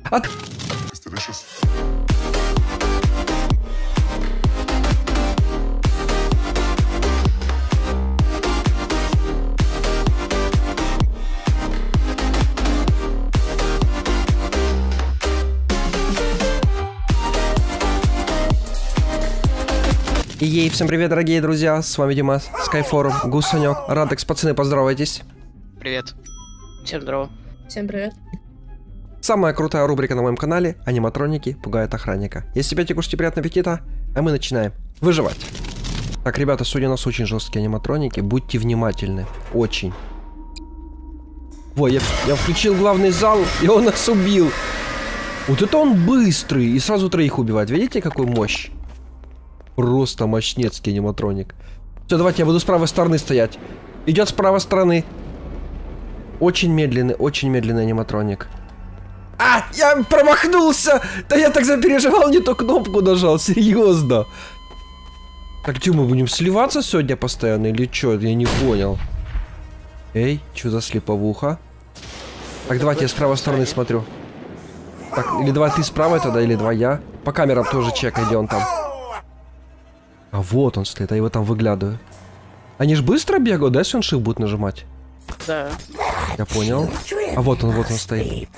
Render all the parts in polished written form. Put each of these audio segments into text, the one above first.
Ей, всем привет, дорогие друзья, с вами Дима, Скайфорум, Гусанек, Радекс, пацаны, поздоровайтесь. Привет. Всем здорово. Всем привет. Самая крутая рубрика на моем канале — аниматроники пугают охранника. Если пейте, кушайте, приятного аппетита, а мы начинаем выживать. Так, ребята, сегодня у нас очень жесткие аниматроники, будьте внимательны, очень. Во, я включил главный зал, и он нас убил. Вот это он быстрый, и сразу троих убивает, видите, какой мощь? Просто мощнецкий аниматроник. Все, давайте я буду с правой стороны стоять. Идет с правой стороны. Очень медленный аниматроник. А, я промахнулся! Да я так запереживал, не ту кнопку нажал, серьезно. Так, что, мы будем сливаться сегодня постоянно или что? Я не понял. Эй, что за слеповуха? Так, давайте я с правой стороны смотрю. Так, или давай ты с правой тогда, или два я. По камерам тоже чекай, где он там. А вот он стоит, я его там выглядываю. Они ж быстро бегают, да, если он shift будет нажимать? Да. Я понял. А вот он стоит.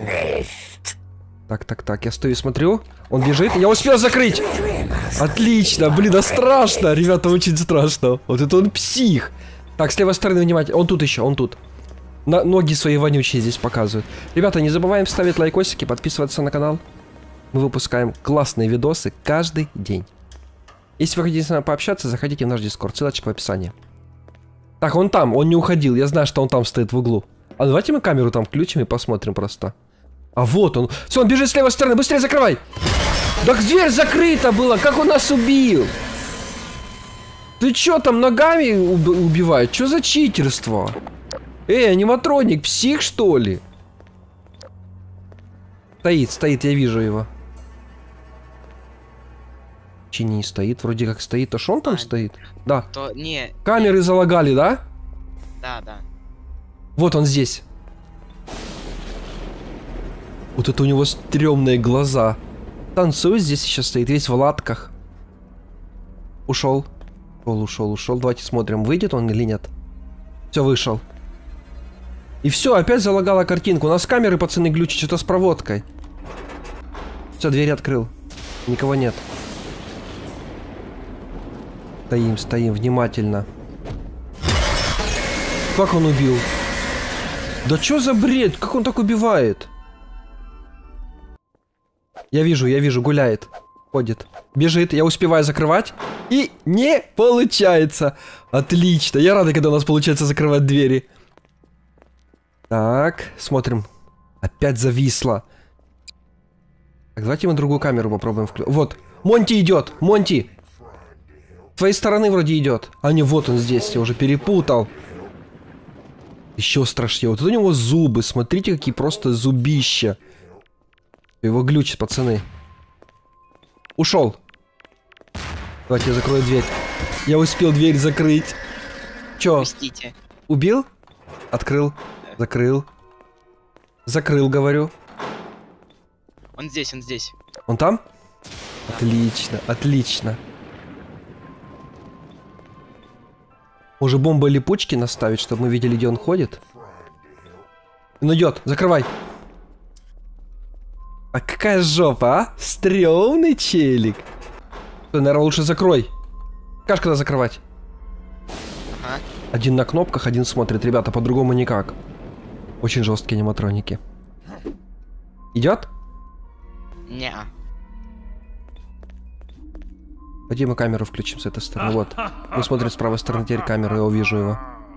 Так, я стою и смотрю. Он бежит, я успел закрыть. Отлично, блин, а страшно. Ребята, очень страшно. Вот это он псих. Так, с левой стороны внимательно. Он тут еще, он тут. Ноги свои вонючие здесь показывают. Ребята, не забываем ставить лайкосики, подписываться на канал. Мы выпускаем классные видосы каждый день. Если вы хотите с нами пообщаться, заходите в наш дискорд, ссылочка в описании. Так, он там, он не уходил, я знаю, что он там стоит в углу. А давайте мы камеру там включим и посмотрим просто. А вот он. Все, он бежит с левой стороны, быстрее закрывай! Так дверь закрыта была, как он нас убил? Ты чё там ногами убивает? Чё за читерство? Эй, аниматроник, псих что ли? Стоит, я вижу его. Не стоит, вроде как стоит, а что он там стоит? Да. То, не, камеры залагали, да? Да. Вот он здесь. Вот это у него стрёмные глаза. Танцует здесь сейчас стоит, весь в латках. Ушел. Давайте смотрим, выйдет он или нет. Все, вышел. И все, опять залагала картинку. У нас камеры, пацаны, глючат, что-то с проводкой. Все, дверь открыл. Никого нет. Стоим, внимательно. Как он убил? Да чё за бред? Как он так убивает? Я вижу, гуляет. Ходит. Бежит, я успеваю закрывать. И не получается. Отлично. Я рада, когда у нас получается закрывать двери. Так, смотрим. Опять зависло. Так, давайте мы другую камеру попробуем включить. Вот, Монти идет, Монти. С твоей стороны вроде идет. А не, вот он здесь, я уже перепутал. Еще страшнее. Вот у него зубы, смотрите, какие просто зубища. Его глючит, пацаны. Ушел. Давайте я закрою дверь. Я успел дверь закрыть. Че? Пустите. Убил? Открыл. Закрыл. Закрыл, говорю. Он здесь. Он там? Да. Отлично. Может, бомбы или пучки наставить, чтобы мы видели, где он ходит? Он идет, закрывай. А какая жопа, а? Стрёмный челик. Ты, наверное, лучше закрой. Скажешь, когда закрывать? Ага. Один на кнопках, один смотрит. Ребята, по-другому никак. Очень жесткие аниматроники. Идет? Неа. Пойди мы камеру включим с этой стороны. Вот. Он смотрит с правой стороны, теперь камеру, я увижу его.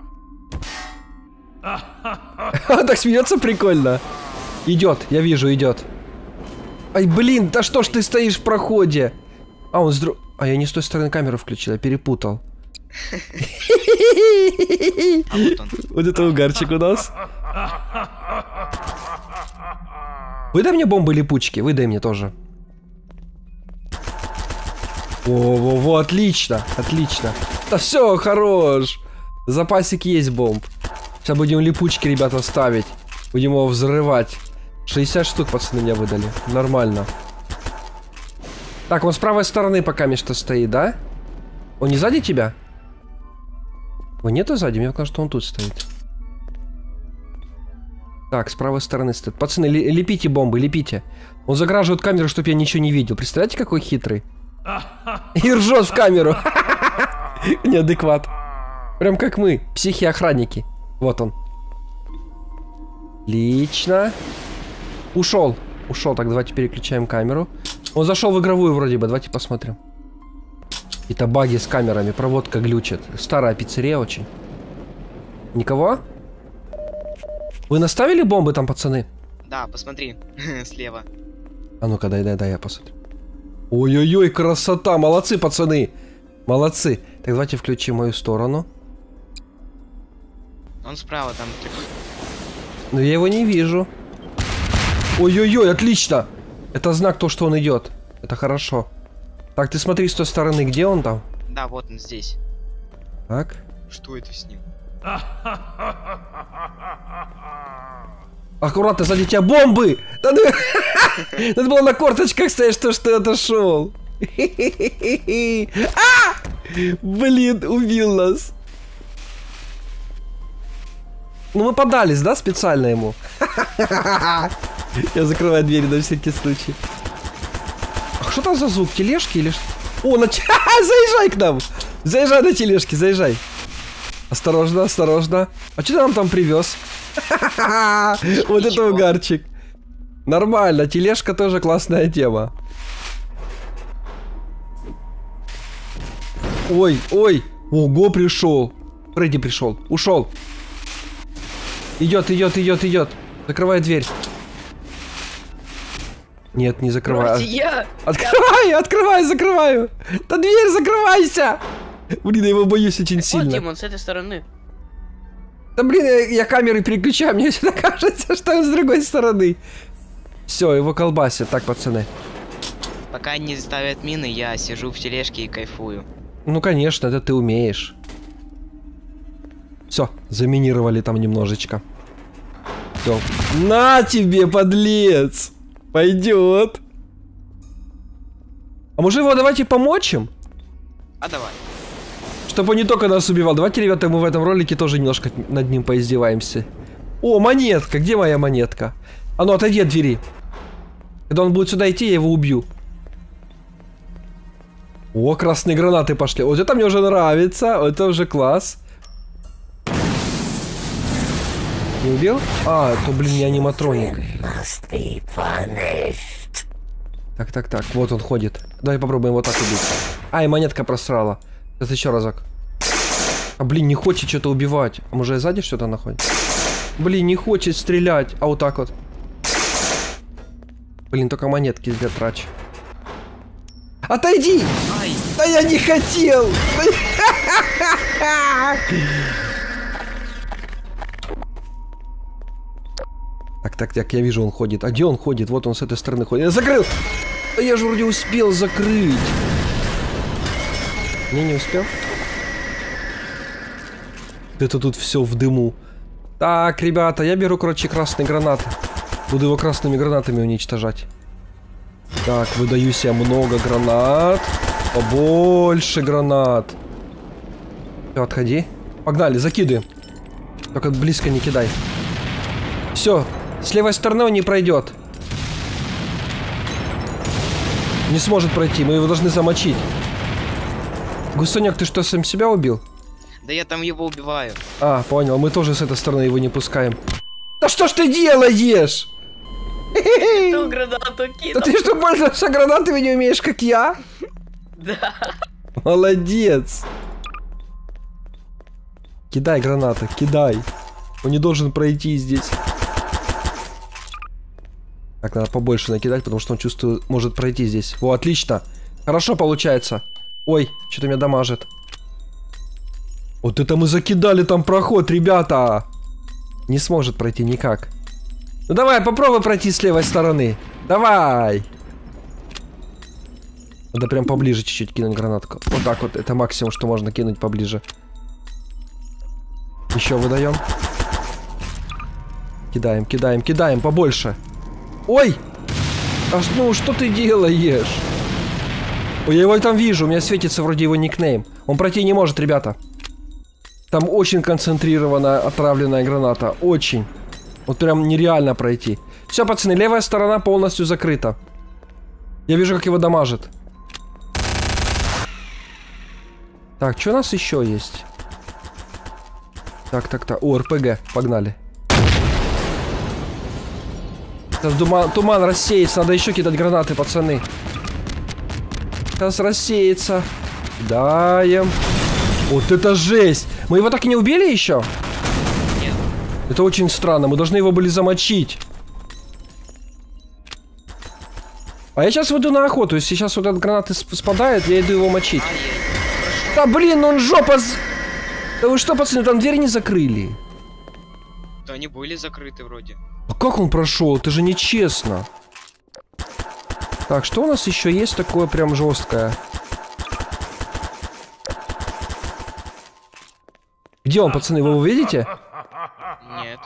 Так смеется прикольно. Идет, я вижу, идет. Ай, блин, да что ж ты стоишь в проходе? А, он с друг... А, я не с той стороны камеру включил, я перепутал. Вот это угарчик у нас. Выдай мне бомбы липучки, выдай мне тоже. Во-во-во, отлично. Да все, хорош. Запасик есть бомб. Сейчас будем липучки, ребята, ставить. Будем его взрывать. 60 штук, пацаны, мне выдали. Нормально. Так, он с правой стороны пока что стоит, да? Он не сзади тебя? Его нету сзади? Мне кажется, что он тут стоит. Так, с правой стороны стоит. Пацаны, лепите бомбы, лепите. Он заграживает камеру, чтобы я ничего не видел. Представляете, какой хитрый? И ржет в камеру. Неадекват. Прям как мы, психи-охранники. Вот он. Отлично. Ушел. Ушел. Так, давайте переключаем камеру. Он зашел в игровую вроде бы. Давайте посмотрим. Какие-то баги с камерами. Проводка глючит. Старая пиццерия очень. Никого? Вы наставили бомбы там, пацаны? Да, посмотри. Слева. А ну-ка, дай, я посмотрю. Ой-ой-ой, красота. Молодцы, пацаны. Молодцы. Так, давайте включим мою сторону. Он справа там. Но я его не вижу. Ой-ой-ой, отлично. Это знак то, что он идет. Это хорошо. Так, ты смотри с той стороны, где он там? Да, вот он здесь. Так. Что это с ним? Аккуратно, сзади тебя бомбы! Надо было на корточках стоять, что ты отошел. Блин, убил нас. Ну мы подались, да, специально ему? Я закрываю дверь на всякий случай. А что там за звук? Тележки или что? О, заезжай к нам! Заезжай на тележке, заезжай. Осторожно, осторожно. А что ты нам там привез? Вот это угарчик. Нормально, тележка тоже классная тема. Ой, ой. Ого, пришел. Фредди пришел. Ушел. Идет. Закрывай дверь. Нет, не закрывай. Открываю. Да дверь закрывайся. Блин, я его боюсь очень сильно. Вот, Димон, с этой стороны. Да блин, я камеры переключаю, мне всегда кажется, что он с другой стороны. Все, его колбасит. Так, пацаны. Пока не ставят мины, я сижу в тележке и кайфую. Ну, конечно, это ты умеешь. Все, заминировали там немножечко. Все. На тебе, подлец! Пойдет. А может его давайте помочь им? А давай. Чтобы он не только нас убивал. Давайте, ребята, мы в этом ролике тоже немножко над ним поиздеваемся. О, монетка. Где моя монетка? А ну, отойди от двери. Когда он будет сюда идти, я его убью. О, красные гранаты пошли. Вот это мне уже нравится. Это уже класс. Не убил? А, это, блин, не аниматроник. Так. Вот он ходит. Давай попробуем вот так убить. Ай, монетка просрала. Это еще разок. А, блин, не хочет что-то убивать. А может, сзади что-то находится? Блин, не хочет стрелять. А вот так вот. Блин, только монетки зря трачу. Отойди! Ай. Да я не хотел! Так, я вижу, он ходит. А где он ходит? Вот он с этой стороны ходит. Я закрыл! Да я же вроде успел закрыть. Не успел? Это тут все в дыму. Так, ребята, я беру, короче, красные гранаты. Буду его красными гранатами уничтожать. Так, выдаю себе много гранат. Побольше гранат. Все, отходи. Погнали, закидываем. Только близко не кидай. Все, с левой стороны он не пройдет. Не сможет пройти, мы его должны замочить. Гусоняк, ты что, сам себя убил? Да я там его убиваю. А, понял, мы тоже с этой стороны его не пускаем. Да что ж ты делаешь? Кто гранату кинул? Да ты что, пользоваться гранатами не умеешь, как я? Да. Молодец. Кидай гранаты, кидай. Он не должен пройти здесь. Так, надо побольше накидать, потому что он чувствует, может пройти здесь. О, отлично. Хорошо получается. Ой, что-то меня дамажит. Вот это мы закидали там проход, ребята. Не сможет пройти никак. Ну давай, попробуй пройти с левой стороны. Давай. Надо прям поближе чуть-чуть кинуть гранатку. Вот так вот, это максимум, что можно кинуть поближе. Еще выдаем. Кидаем побольше. Ой! Аж, ну, что ты делаешь? Ой, я его там вижу, у меня светится вроде его никнейм. Он пройти не может, ребята. Там очень концентрированная отравленная граната. Очень. Вот прям нереально пройти. Все, пацаны, левая сторона полностью закрыта. Я вижу, как его дамажит. Так, что у нас еще есть? Так. О, РПГ, погнали. Сейчас туман рассеется, надо еще кидать гранаты, пацаны. Сейчас рассеется. Даем. Вот это жесть. Мы его так и не убили еще? Нет. Это очень странно, мы должны его были замочить. А я сейчас выйду на охоту, если сейчас вот эта граната спадает, я иду его мочить. Да блин, он жопа... Да вы что, пацаны, там двери не закрыли? Да они были закрыты вроде. А как он прошел? Это же нечестно. Так, что у нас еще есть такое прям жесткое? Где он, пацаны, вы его видите? Нет.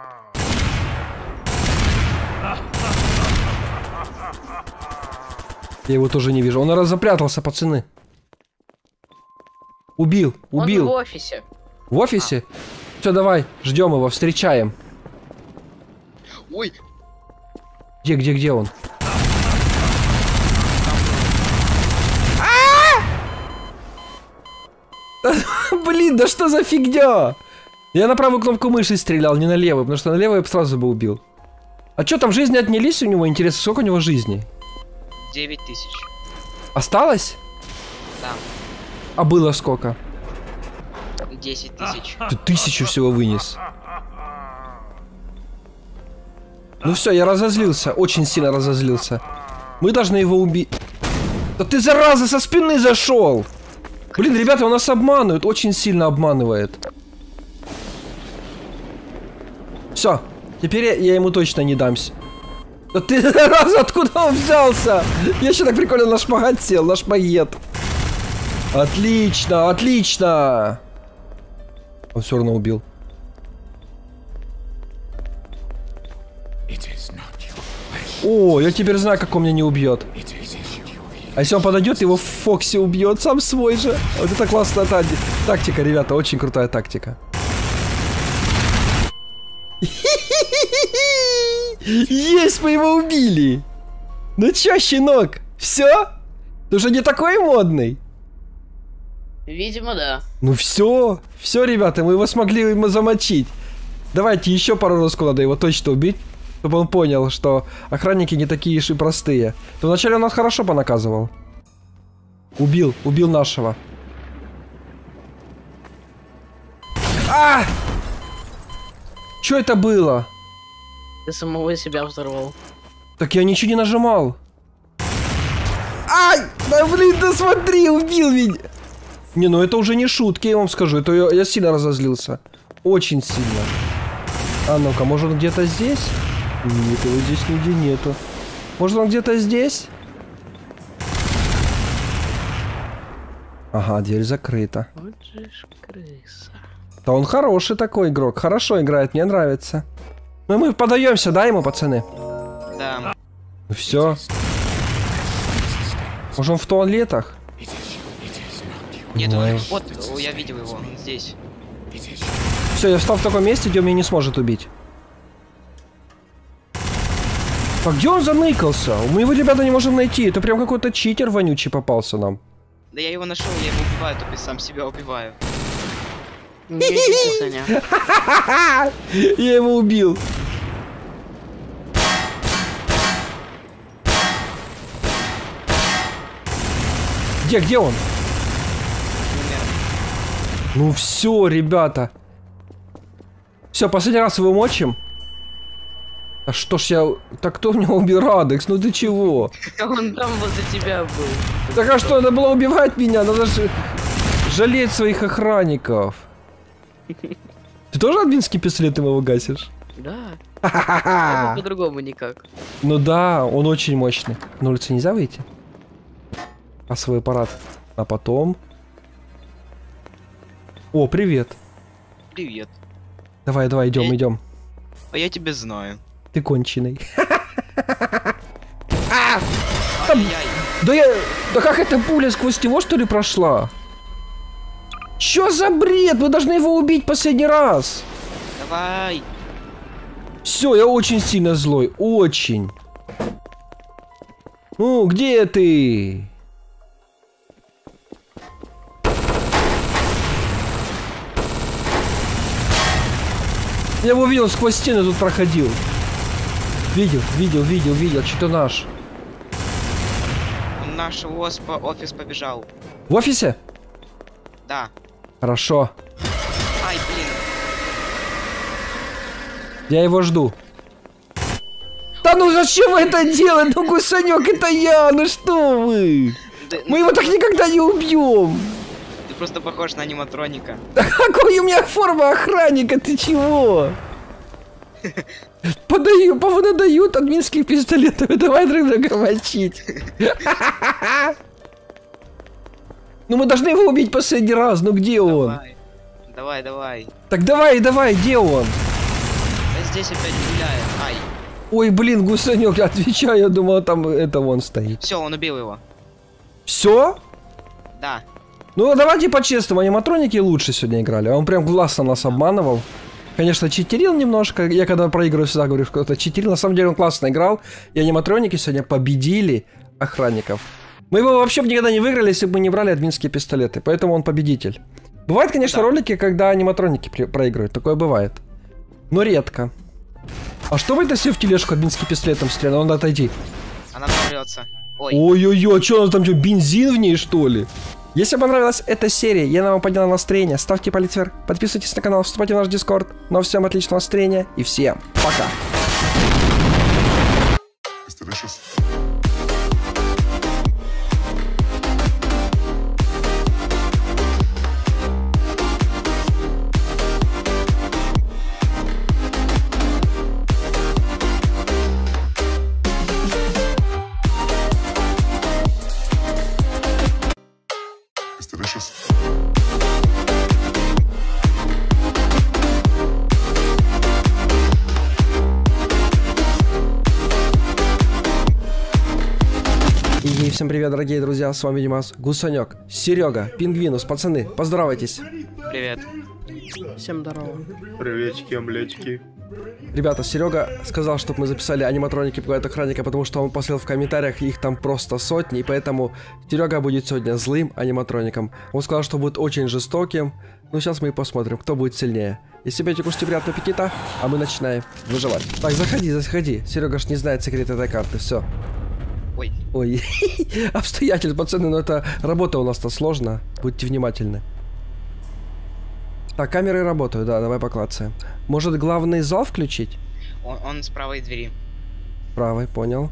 Я его тоже не вижу. Он запрятался, пацаны. Убил. Он в офисе. В офисе? Все, давай, ждем его, встречаем. Ой! Где он? Блин, да что за фигня? Я на правую кнопку мыши стрелял, не на левую, потому что на левую я бы сразу бы убил. А что, там жизни отнялись у него? Интересно, сколько у него жизней? 9000. Осталось? Да. А было сколько? 10 тысяч. Ты 1000 всего вынес. Ну все, я разозлился, очень сильно разозлился. Мы должны его убить. Да ты, зараза, со спины зашел! Блин, ребята, он нас обманывает, очень сильно обманывает. Все, теперь я ему точно не дамся. Да ты, зараза, откуда он взялся? Я еще так прикольно на шпагат сел, на шпагет. Отлично, отлично! Он все равно убил. О, я теперь знаю, как он меня не убьет. А если он подойдет, его в Фоксе убьет, сам свой же. Вот это классная тактика, ребята, очень крутая тактика. Есть, мы его убили. Ну чё, щенок, все? Ты уже не такой модный? Видимо, да. Ну все, ребята, мы его смогли ему замочить. Давайте еще пару разков надо его точно убить, чтобы он понял, что охранники не такие уж и простые. То вначале он нас хорошо понаказывал. Убил нашего. А! Что это было? Ты самого себя взорвал. Так я ничего не нажимал. Ай! Да блин, да смотри, убил меня. Не, ну это уже не шутки, я вам скажу. Это я сильно разозлился. Очень сильно. А ну-ка, может он где-то здесь? Нет, его здесь нигде нету. Может он где-то здесь? Ага, дверь закрыта. Вот же ж крыса. Да он хороший такой игрок. Хорошо играет, мне нравится. Ну мы подаемся, да, ему, пацаны? Да. Ну все. Может он в туалетах? Нет, Ой. вот, я видел его, он здесь. Все, я встал в таком месте, где он меня не сможет убить. А где он заныкался? Мы его, ребята, не можем найти. Это прям какой-то читер вонючий попался нам. Да я его нашел, я его убиваю, только сам себя убиваю. Я его убил. Где он? Ну все, ребята. Все, последний раз его мочим. А что ж я... Так кто меня убил, Радекс? Ну ты чего? Он там возле тебя был. Так а что, надо было убивать меня? Надо же жалеть своих охранников. Ты тоже админским пистолетом его гасишь? Да. По-другому никак. Ну да, он очень мощный. На улице нельзя выйти? А свой аппарат. А потом... О, привет. Привет. Давай, идем. А я тебя знаю. Ты конченый. Ай-яй. Да как эта пуля сквозь него, что ли, прошла? Чё за бред? Мы должны его убить последний раз. Давай. Все, я очень сильно злой. Очень. Ну, где ты? Я его видел, сквозь стены тут проходил. Видел, что-то наш. Он наш офис побежал. В офисе? Да. Хорошо. Ай, блин. Я его жду. Да ну зачем вы это делаете? Ну, Гусанек, это я, ну что вы? Да, Мы его так никогда не убьем. Ты просто похож на аниматроника. Да какой у меня форма охранника, ты чего? Понадают админских пистолетов, давай друг друга мочить. Ну мы должны его убить последний раз, ну где он? Давай. Так давай, где он? Да здесь опять гуляет. Ай. Ой, блин, Гусанек, отвечаю, я думал, там это он стоит. Все, он убил его. Все? Да. Ну давайте по-честному, аниматроники лучше сегодня играли. Он прям классно нас обманывал. Конечно, читерил немножко. Я когда проигрываю, всегда говорю, что это читерил. На самом деле он классно играл. И аниматроники сегодня победили охранников. Мы его вообще бы никогда не выиграли, если бы мы не брали админские пистолеты. Поэтому он победитель. Бывают, конечно, ролики, когда аниматроники проигрывают. Такое бывает. Но редко. А что вы это все в тележку админским пистолетом стреляли? Надо отойти. Она взорвется. Ой. Ой-ой-ой, а что, там что, бензин в ней, что ли? Если понравилась эта серия, я вам подняла настроение, ставьте палец вверх, подписывайтесь на канал, вступайте в наш дискорд. Ну а всем отличного настроения и всем пока. И всем привет, дорогие друзья, с вами Димас, Гусанек, Серега, Пингвинус, пацаны, поздоровайтесь. Привет. Всем здорово. Приветики, омлетики. Ребята, Серега сказал, чтобы мы записали аниматроники пугают охранника, потому что он посмотрел в комментариях, их там просто сотни, и поэтому Серега будет сегодня злым аниматроником. Он сказал, что будет очень жестоким. Ну, сейчас мы и посмотрим, кто будет сильнее. Если тебе кушайте приятного аппетита, а мы начинаем выживать. Так, заходи. Серега ж не знает секрет этой карты, все. Ой, обстоятельства, пацаны, но это работа у нас-то сложно. Будьте внимательны. Так, камеры работают, да, давай поклацаем. Может, главный зал включить? Он с правой двери. Правой, понял.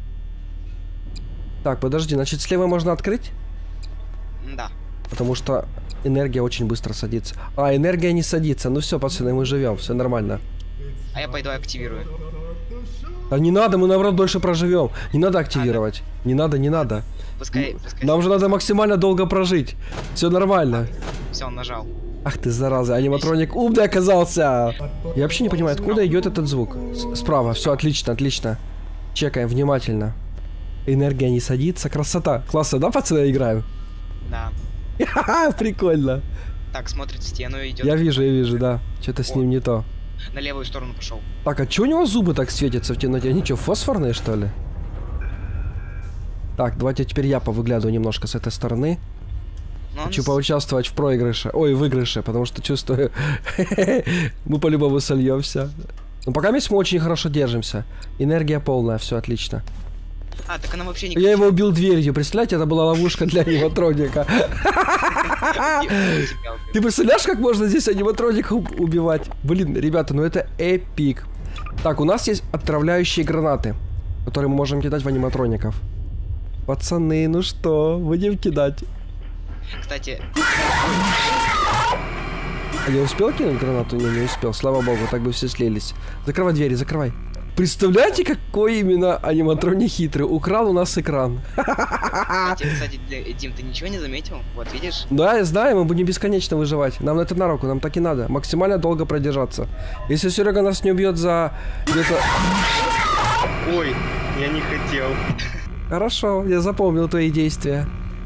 Так, подожди, значит, слева можно открыть? Да. Потому что энергия очень быстро садится. А, энергия не садится. Ну все, пацаны, мы живем, все нормально. А я пойду активирую. Да не надо, мы наоборот дольше проживем. Не надо активировать. Не надо. Пускай. Нам же надо максимально долго прожить. Все нормально. Все, он нажал. Ах ты, зараза, аниматроник умный оказался. Я вообще не понимаю, откуда идет этот звук. Справа, все отлично. Чекаем внимательно. Энергия не садится, красота. Классно, да, пацаны, я играю? Да. Ха-ха, прикольно. Так, смотрит в стену и идет. Я вижу, да. Что-то с ним не то. На левую сторону пошел. Так, а чё у него зубы так светятся в темноте? Они что, фосфорные, что ли? Так, давайте теперь я повыглядываю немножко с этой стороны. Хочу поучаствовать в проигрыше. Ой, выигрыше, потому что чувствую, мы по-любому сольемся. Но пока мы очень хорошо держимся. Энергия полная, все отлично. А, так она вообще не... Я его убил дверью, представляете, это была ловушка для аниматроника. Ты представляешь, как можно здесь аниматроника убивать? Блин, ребята, ну это эпик. Так, у нас есть отравляющие гранаты, которые мы можем кидать в аниматроников. Пацаны, ну что, будем кидать? Кстати... А я успел кинуть гранату? Не успел, слава богу, так бы все слились. Закрывай двери, закрывай. Представляете, какой именно аниматроник хитрый? Украл у нас экран. Кстати, Дим, ты ничего не заметил? Вот, видишь? Да, я знаю, мы будем бесконечно выживать. Нам это на руку, нам так и надо. Максимально долго продержаться. Если Серега нас не убьет за где-то... Ой, я не хотел. Хорошо, я запомнил твои действия.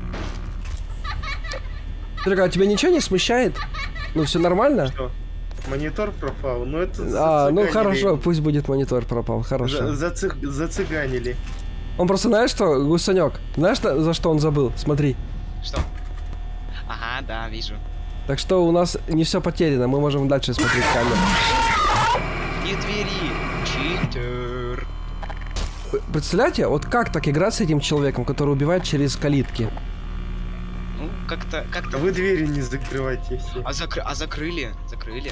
Серега, а тебя ничего не смущает? Ну, все нормально? Что? Монитор пропал? Ну это Ну зацыганили. хорошо, пусть будет монитор пропал, хорошо. Зацыганили. Он просто, знаешь что, Гусанек, знаешь, за что он забыл? Смотри. Что? Ага, да, вижу. Так что у нас не все потеряно, мы можем дальше смотреть камеру. Не двери, читер. Представляете, вот как так играть с этим человеком, который убивает через калитки? Ну, как-то... А вы двери не закрывайте все. А закрыли? Закрыли.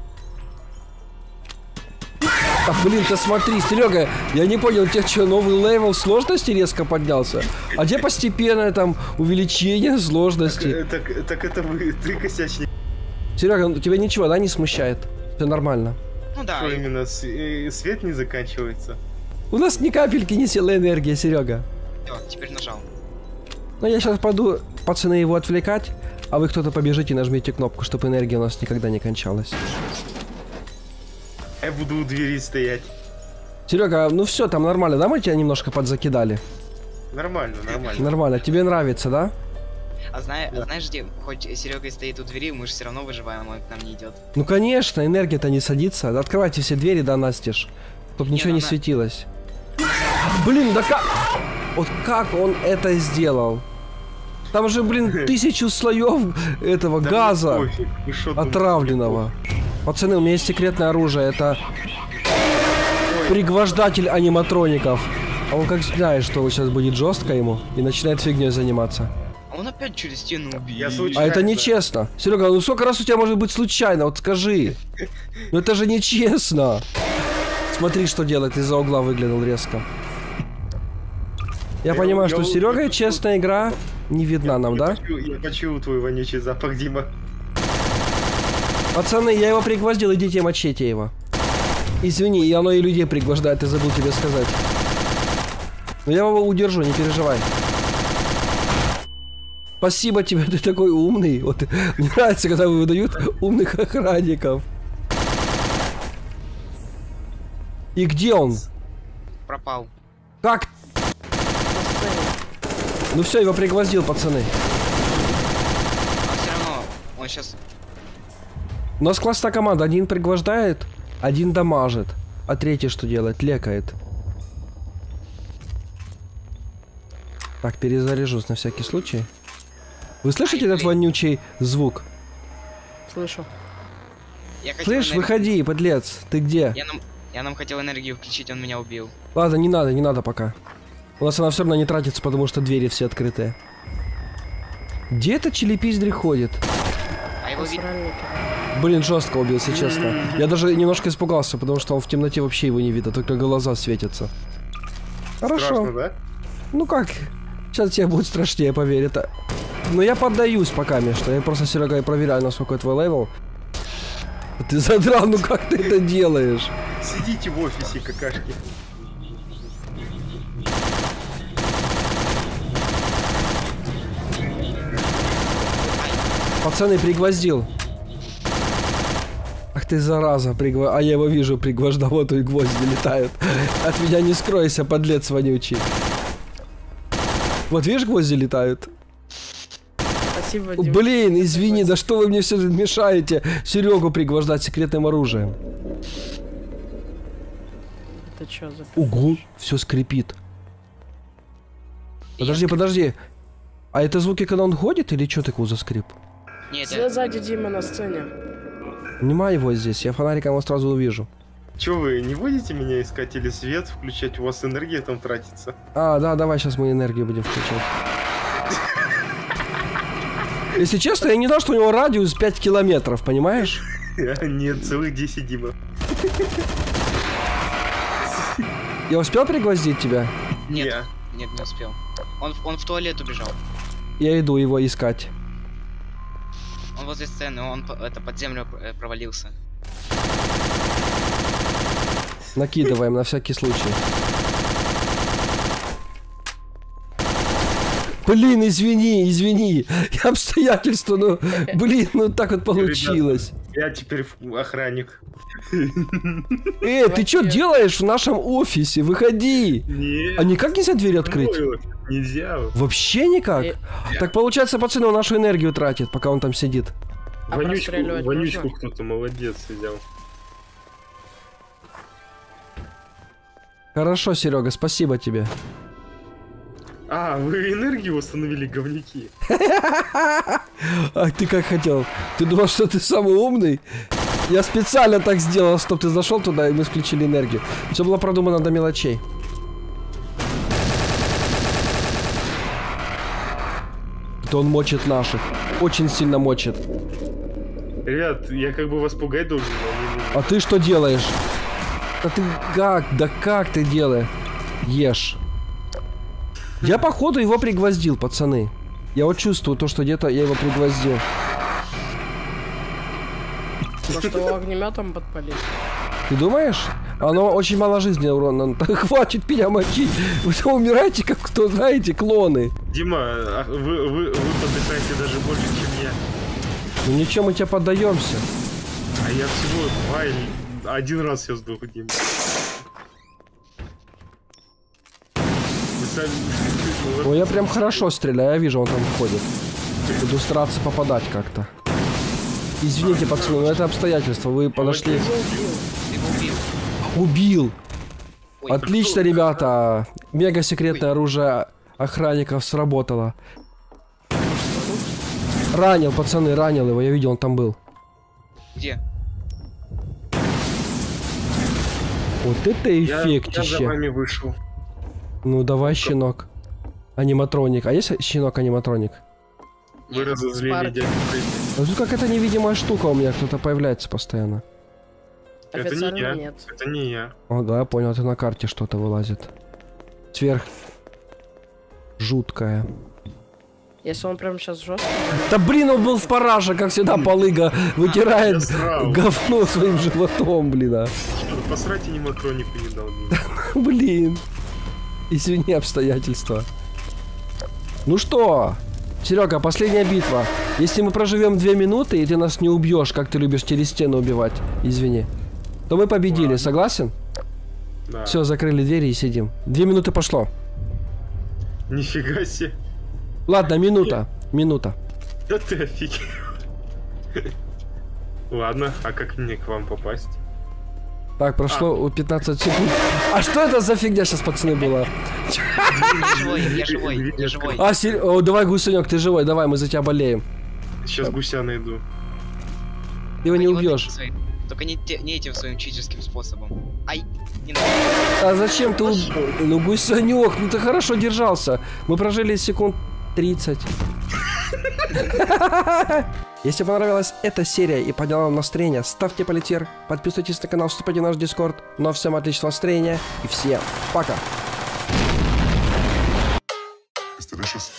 Так, блин, ты смотри, Серега, я не понял, у тебя что, новый левел сложности резко поднялся? А где постепенное там увеличение сложности? Так это ты косячник. Серега, ну, тебя ничего, да, не смущает? Все нормально. Ну да. Что именно, свет не заканчивается? У нас ни капельки не села энергия, Серега. Всё, теперь нажал. Ну, я сейчас пойду, пацаны, его отвлекать, а вы кто-то побежите и нажмите кнопку, чтобы энергия у нас никогда не кончалась. Я буду у двери стоять. Серега, ну все, там нормально, да, мы тебя немножко подзакидали? Нормально, нормально. Нормально, тебе нравится, да? А знаешь, где хоть Серега стоит у двери, мы же все равно выживаем, он к нам не идет. Ну конечно, энергия-то не садится. Открывайте все двери, да, настежь, чтобы ничего не светилось. Блин, да как? Вот как он это сделал? Там же, блин, 1000 слоев этого Да газа мне пофиг, вы шо думаете? отравленного. Пацаны, у меня есть секретное оружие, это пригвождатель аниматроников. А он как знает, что сейчас будет жестко ему и начинает фигней заниматься. А он опять через стену убил. Я А случайно. это нечестно. Серега, ну сколько раз у тебя может быть случайно? Вот скажи. Ну это же нечестно. Смотри, что делает, из-за угла выглянул резко. Я понимаю, что с Серегой честная игра не видна нам, да? Я почуял твой вонючий запах, Дима. Пацаны, я его пригвоздил, идите мочите его. Извини, и оно и людей пригвождает, я забыл тебе сказать. Но я его удержу, не переживай. Спасибо тебе, ты такой умный. Вот, мне нравится, когда выдают умных охранников. И где он? Пропал. Как? Ну все, его пригвоздил, пацаны. А все равно, он сейчас... У нас классная команда. Один пригвождает, один дамажит. А третий что делает? Лекает. Так, перезаряжусь на всякий случай. Вы слышите этот вонючий звук? Слышу. Я хотел Слышь, энергию- выходи, подлец. Ты где? Я нам хотел энергию включить, он меня убил. Ладно, не надо пока. У нас она все равно не тратится, потому что двери все открытые. Где этот челепиздрик ходит? А его вид... Посральники. Блин, жестко убил, если честно. Я даже немножко испугался, потому что он в темноте вообще его не видно, только глаза светятся. Хорошо. Страшно, да? Ну как? Сейчас тебе будет страшнее, поверь, это... Но я поддаюсь пока, что я просто, Серега, проверяю, насколько твой левел. Ты задрал, ну как ты это делаешь? Сидите в офисе, какашки. Пацаны, пригвоздил. Ах ты зараза, А я его вижу, пригвожда, вот и гвозди летают. От меня не скройся, подлец вонючий. Вот видишь, гвозди летают? Спасибо, Дим. Блин, извини, да что вы мне все мешаете Серегу пригвождать секретным оружием? Это что за... Ого, все скрипит. Подожди. А это звуки, когда он ходит, или что такое за скрип? Нет, Все сзади Дима на сцене. Нема его здесь, я фонариком его сразу увижу. Че вы, не будете меня искать или свет включать? У вас энергия там тратится. А, да, давай сейчас мы энергию будем включать. Если честно, я не знал, что у него радиус 5 километров, понимаешь? Нет, целых 10, Дима. Я успел пригвоздить тебя? Нет, не успел. Он в туалет убежал. Я иду его искать. Он возле сцены, он под землю провалился. Накидываем на всякий случай. Блин, извини. Я обстоятельства, ну, блин, ну так вот получилось. Я теперь охранник. Ты что делаешь в нашем офисе? Выходи! Нет. А никак нельзя дверь открыть? Нельзя. Вообще никак? Так получается, пацаны, он нашу энергию тратит, пока он там сидит. А простреливать Вонючку можно? кто-то молодец взял. Хорошо, Серега, спасибо тебе. А, вы энергию установили, говнюки. А ты как хотел? Ты думал, что ты самый умный? Я специально так сделал, чтобы ты зашел туда, и мы включили энергию. Все было продумано до мелочей. Это он мочит наших. Очень сильно мочит. Ребят, я как бы вас пугать должен, но А ты что делаешь? Да ты как? Да как ты делаешь? Ешь. Я походу его пригвоздил, пацаны. Я вот чувствую то, что где-то я его пригвоздил. Может, его огнеметом подпалить? Ты думаешь? Оно очень мало жизни урона. Хватит меня мочить. Вы что, умираете, как кто, знаете, клоны. Дима, вы подыхаете даже больше, чем я. Ну ничего, мы тебе поддаемся. А я всего 2 или 1 раз я сдох, Дима. Вы сами... Ой, я прям хорошо стреляю, я вижу, он там ходит. Буду стараться попадать как-то. Извините, пацаны, но это обстоятельства. Вы подошли... Ты его убил. Убил! Ой, Отлично, ребята! Мега секретное оружие охранников сработало. Ранил, пацаны, ранил его. Я видел, он там был. Где? Вот это Я за эффектище. вами вышел. Ну давай, щенок. Аниматроник. А есть щенок-аниматроник? Вы разозлили Спарки. дядю Фредди. А тут какая-то невидимая штука у меня. Кто-то появляется постоянно. Это не Официально я. нет. Это не я. Ага, я понял, это на карте что-то вылазит. Сверх... Жуткое. Если он прям сейчас жестко. Да блин, он был в параже, как всегда, полыга вытирает Я срал. говно своим животом, блин, а. Что, посрать аниматронику не дал. Дима. Блин. Извини, обстоятельства. Ну что, Серега, последняя битва. Если мы проживем 2 минуты, и ты нас не убьешь, как ты любишь через стену убивать, извини, то мы победили, Ладно. согласен? Да. Все, закрыли двери и сидим. 2 минуты пошло. Нифига себе. Ладно, минута. Минута. Да ты офигел. Ладно, а как мне к вам попасть? Так, прошло 15 секунд. А что это за фигня сейчас, пацаны, была? Я живой, я живой, я живой. А, О, давай, гусенек, ты живой, давай, мы за тебя болеем. Сейчас гуся найду. Ты его не Только убьешь. этим своим- Только не этим своим читерским способом. Ай, не надо. А зачем ты... Ну, гусенек, ну ты хорошо держался. Мы прожили секунд 30. Если понравилась эта серия и подняла вам настроение, ставьте палец вверх, подписывайтесь на канал, вступайте в наш дискорд. Ну а всем отличного настроения и всем пока. It's delicious.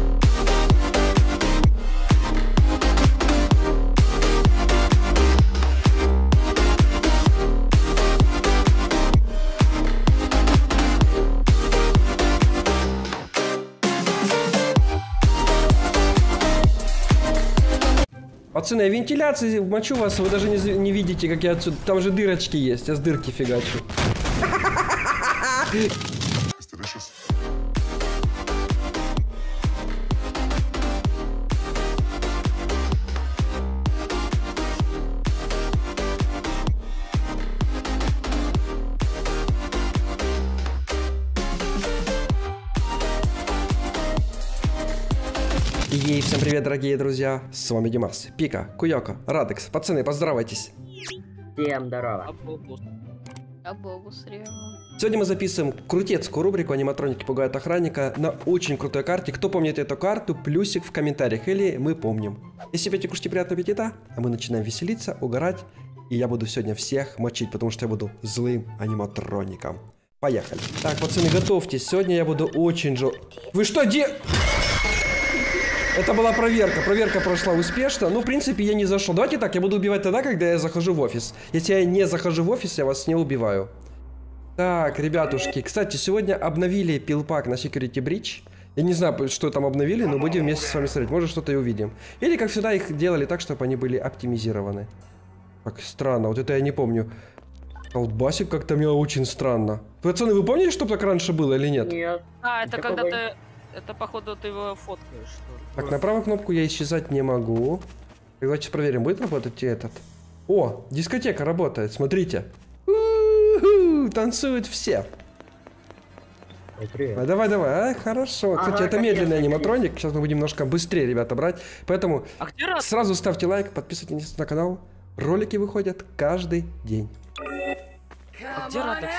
Пацаны, я вентиляции мочу вас, вы даже не видите, как я отсюда... Там же дырочки есть, я с дырки фигачу. It's delicious. Ей, всем привет, дорогие друзья, с вами Димас, Пика, Куёко, Радекс, пацаны, поздоровайтесь. Всем здорово. Абобус реву. Сегодня мы записываем крутецкую рубрику «Аниматроники пугают охранника» на очень крутой карте. Кто помнит эту карту, плюсик в комментариях, или мы помним. Если опять кушайте приятного аппетита, а мы начинаем веселиться, угорать, и я буду сегодня всех мочить, потому что я буду злым аниматроником. Поехали. Так, пацаны, готовьтесь, сегодня я буду очень Вы что, Это была проверка прошла успешно. Ну, в принципе, я не зашел. Давайте так, я буду убивать тогда, когда я захожу в офис. Если я не захожу в офис, я вас не убиваю. Так, ребятушки. Кстати, сегодня обновили пилпак на Security Breach. Я не знаю, что там обновили, но будем вместе с вами смотреть. Может, что-то и увидим. Или, как всегда, их делали так, чтобы они были оптимизированы. Так, странно, вот это я не помню. Колбасик как-то мне очень странно. Пацаны, вы помните, что так раньше было или нет? Нет. А, это Такого когда не- ты... Это, походу, ты его фоткаешь, что ли? Так, на правую кнопку я исчезать не могу. Давайте проверим, будет работать и этот. О, дискотека работает, смотрите. У-ху, танцуют все. Ой, привет. А, давай, давай, а, хорошо. Кстати, Ага, это как медленный я аниматроник. Сейчас мы будем немножко быстрее, ребята, брать. Поэтому А где раз? сразу ставьте лайк, подписывайтесь на канал. Ролики выходят каждый день. А где Радекс?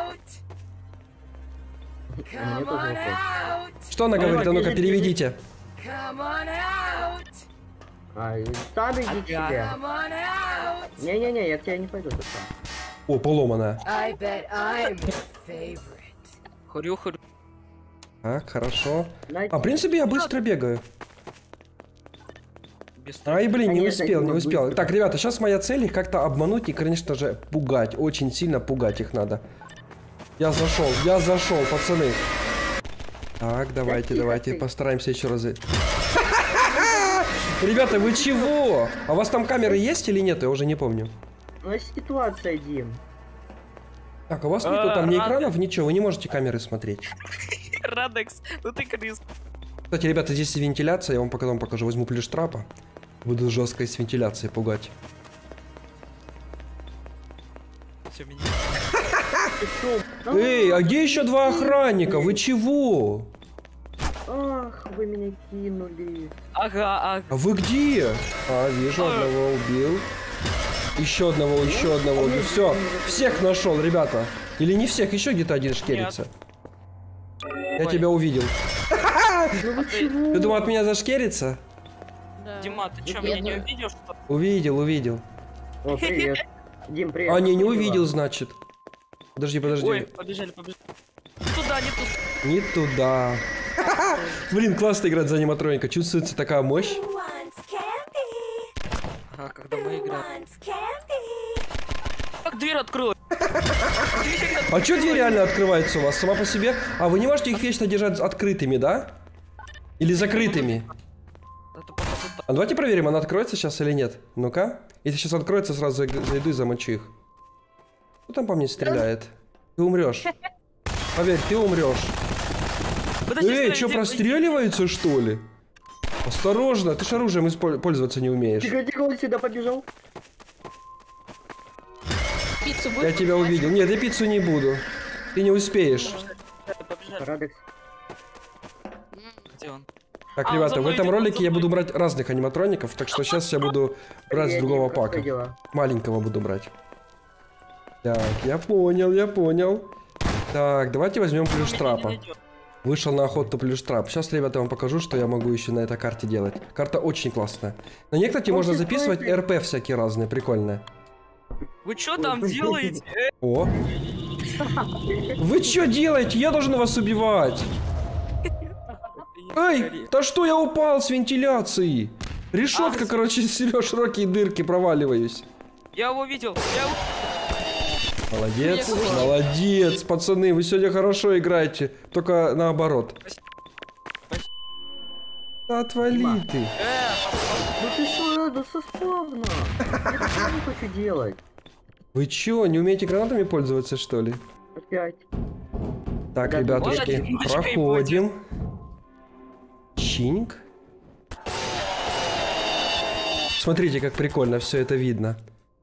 А мне тоже вопрос. Что она говорит? А ну-ка, бежит, переведите. А, сам иди к себе. Не-не-не, я к тебе не пойду тут. О, поломанная. Хурю. Так, хорошо. Знаете, А, в принципе, я быстро бегаю. Без Ай, блин, не Конечно, успел, не не успел. быстро. Так, ребята, сейчас моя цель их как-то обмануть и, конечно же, пугать. Очень сильно пугать их надо. Я зашел, пацаны. Так, давайте, тихо давайте, ты. постараемся еще разы. Ребята, вы чего? А у вас там камеры есть или нет? Я уже не помню. ну ситуация, Дим. Так, а у вас нету там ни Рады. экранов, ничего, вы не можете камеры смотреть. Радекс, ну ты крыс. Кстати, ребята, здесь и вентиляция, я вам потом покажу. Возьму плюс трапа. Буду жестко с вентиляцией пугать. Все, меня. Ты что? Эй, а где еще два охранника? Вы чего? Ах, вы меня кинули. Ага. А вы где? А, вижу, одного убил. Еще одного убил. Все, всех нашел, ребята. Или не всех, еще где-то один шкерится. Я тебя увидел. Ну вы чего? Ты думал, от меня зашкерится? Да. Дима, ты что, Нет, меня не нет. увидел, что ли? Увидел. О, привет. Дим, привет. А, не Как дела? увидел, значит. Подожди. Ой, побежали. Туда, не тут. Не туда. Блин, классно играть за аниматроника. Чувствуется такая мощь. Ага, когда мы играем. Как дверь открылась? А что дверь реально открывается у вас сама по себе? А вы не можете их вечно держать открытыми, да? Или закрытыми? Это походу так. А давайте проверим, она откроется сейчас или нет. Ну-ка. Если сейчас откроется, сразу зайду и замочу их. Кто там по мне стреляет? Ты умрешь. Поверь, ты умрешь. Подожди, Эй, стой, что, Дим, простреливается, что ли? Осторожно, ты ж оружием пользоваться не умеешь. Тихо, он сюда побежал. Пиццу будешь? Я тебя увидел. Нет, я пиццу не буду. Ты не успеешь. Побежали. Радекс. Где он? Так, А, ребята, за в мной этом идет, ролике за я буду мной. брать разных аниматроников, так что сейчас я буду брать с Привет, другого Дим, как пака. твои дела? Маленького буду брать. Так, я понял. Так, давайте возьмем плюс Меня не трапа. найдет. Вышел на охоту плюс трап. Сейчас, ребята, я вам покажу, что я могу еще на этой карте делать. Карта очень классная. На ней, кстати, можно Очень записывать классная. РП всякие разные, прикольные. Вы что там делаете? О! Вы что делаете? Я должен вас убивать! Эй, да что я упал с вентиляции? Решетка, короче, себе широкие дырки, проваливаюсь. Я его видел. Молодец, молодец, пацаны, вы сегодня хорошо играете, только наоборот. Да отвали ты. Ну ты что, да со спавна. Я ничего не хочу делать. Вы чё, не умеете гранатами пользоваться, что ли? Опять. Так, Да, ребятушки, можно удочкой проходим. Чинг. Смотрите, как прикольно все это видно.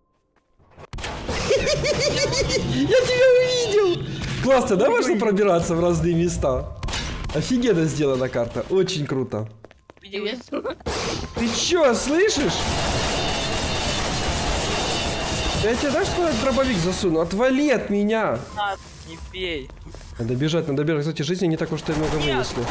Я тебя увидел! Классно, да, можно пробираться в разные места? Офигенно сделана карта, очень круто. Привет. Ты чё, слышишь? Я тебе дашь куда дробовик засуну? Отвали от меня! Не бей. Надо бежать, надо бежать. Кстати, жизни не так уж и много Нет. вынесли.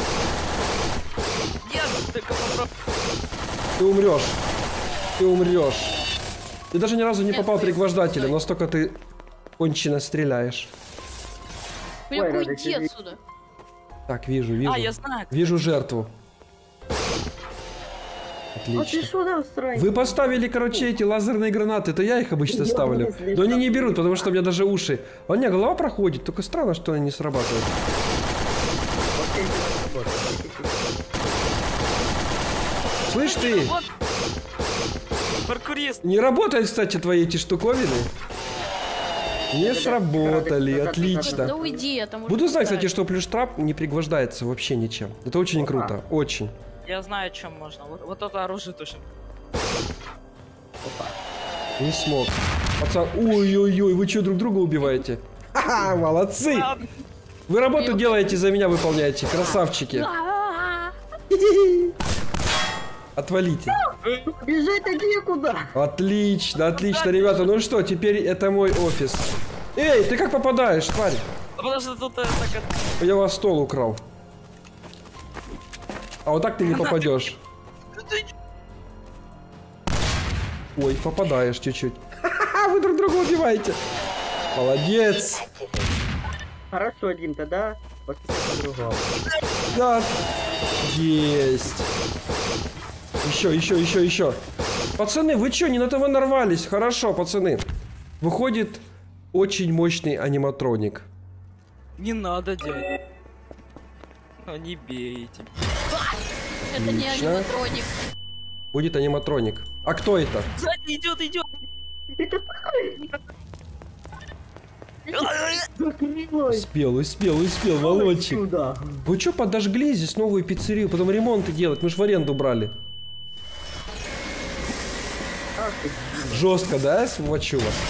Я только попробую. Ты умрешь. Ты умрешь. Ты даже ни разу не попал пригвождателем, настолько ты кончено стреляешь. Мне Ой, надо уйти тебе- отсюда. Так, вижу. А, я знаю. Вижу жертву. А ты Отлично. что там странный? Вы поставили, короче, эти лазерные гранаты, это я их обычно Я ставлю. не знаю, Но они не как берут, это. потому что у меня даже уши. А у меня голова проходит, только странно, что они не срабатывают. Вообще не работает. Слышь ты, Вот. Паркурист. Не работают, кстати, твои эти штуковины. Не сработали, Да отлично. уйди, я там уже Буду знать, кстати, пытаюсь. что плюс-трап не пригвождается вообще ничем. Это очень круто, очень. Я знаю, чем можно. Вот это оружие точно. Не смог. Пацан, ой-ой-ой, вы что, друг друга убиваете? Ха-ха, молодцы! Вы работу делаете, за меня выполняете, красавчики. Отвалите. Бежать-то некуда. Отлично, отлично, ребята. Ну что, теперь это мой офис. Эй, ты как попадаешь, тварь? Потому что тут так... Я у вас стол украл. А вот так ты не попадешь. Ой, попадаешь чуть-чуть. Ха-ха, вы друг друга убиваете. Молодец. Хорошо, Дим, тогда по-другому. Да. Есть. Еще. Пацаны, вы что, не на того нарвались? Хорошо, пацаны. Выходит очень мощный аниматроник. Не надо, дядь. Ну, не бейте. Это не Отлично. аниматроник. Будет аниматроник. А кто это? Сзади идет. Успел, Володчик. Сюда. Вы что, подожгли здесь новую пиццерию, потом ремонты делать? Мы ж в аренду брали. Ах ты, Жестко, да, я сволочу вас?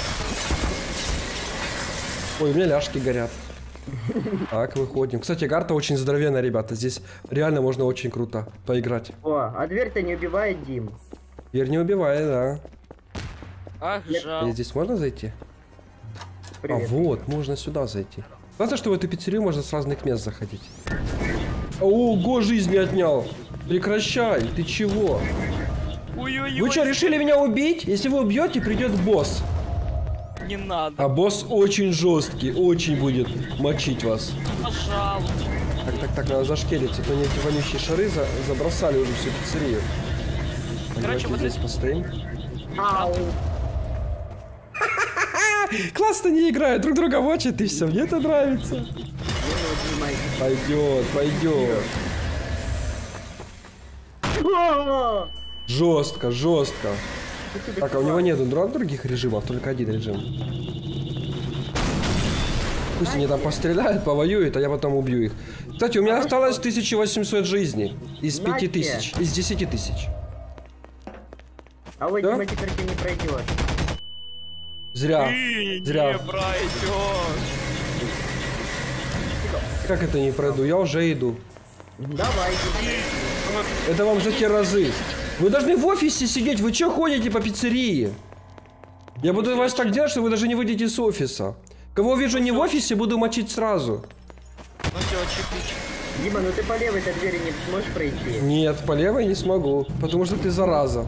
Ой, у меня ляжки горят. Так, выходим. Кстати, карта очень здоровенная, ребята. Здесь реально можно очень круто поиграть. О, а дверь-то не убивает, Дим. Дверь не убивает, да. Ах, И жалко. здесь можно зайти? Привет. А вот, можно сюда зайти. Знаете, что в эту пиццерию можно с разных мест заходить? Ого, жизнь мне отнял. Прекращай, ты чего? Ой-ой-ой. Вы что, решили меня убить? Если вы убьете, придет босс. Не надо. А босс очень жесткий, очень будет мочить вас. Пожалуйста. Так, надо зашкериться, то они эти вонючие шары забросали уже всю пиццерию. Давайте вот здесь постоим. Ау. Классно не играют, друг друга мочат и все, мне это нравится. Ну, Дима, Пойдет. О! Жестко. Так, а у него нету других режимов, только один режим. Пусть они там постреляют, повоюют, а я потом убью их. Кстати, у меня осталось 1800 жизней из 5000, из 10 тысяч. А вот Да? Дима теперь ты не пройдешь. Зря. Ты Зря. не пройдешь. Как это не пройду? Я уже иду. Давай, Дима. Это вам за те разы. Вы должны в офисе сидеть. Вы что ходите по пиццерии? Я буду вас так делать, что вы даже не выйдете с офиса. Кого вижу не в офисе, буду мочить сразу. Ну все, чипич. Дима, ну ты по левой-то двери не сможешь пройти. Нет, по левой не смогу. Потому что ты зараза.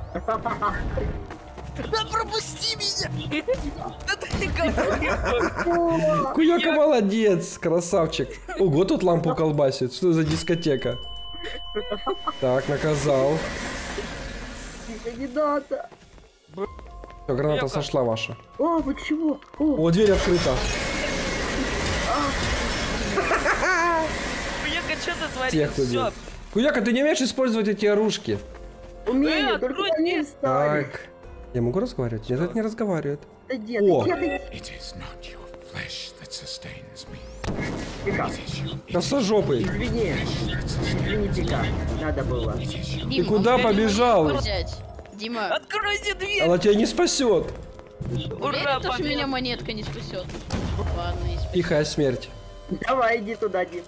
Да пропусти меня! Да ты говно! Куёка молодец, красавчик. Ого, тут лампу колбасит. Что за дискотека? Так, наказал. Дима, не надо. Все, граната сошла ваша. О, вы чего? О, О, дверь открыта. Куяка, что ты творишь? Тех убил. Все. Куяка, ты не умеешь использовать эти оружки? умею, только открой они дверь. встали. Так. Я могу разговаривать? Нет, это не разговаривает. Да нет, О. нет, It is not your flesh that sustains me. Пика. It is your Косожопый. Извини, извини, Пика. Надо было. Дима, куда а мне побежал? монетку взять? Дима, Откройте дверь! Она тебя не спасет. Ура, уверен, что победа! меня монетка не спасет? Ладно, если... Тихая смерть. Давай, иди туда, Дим.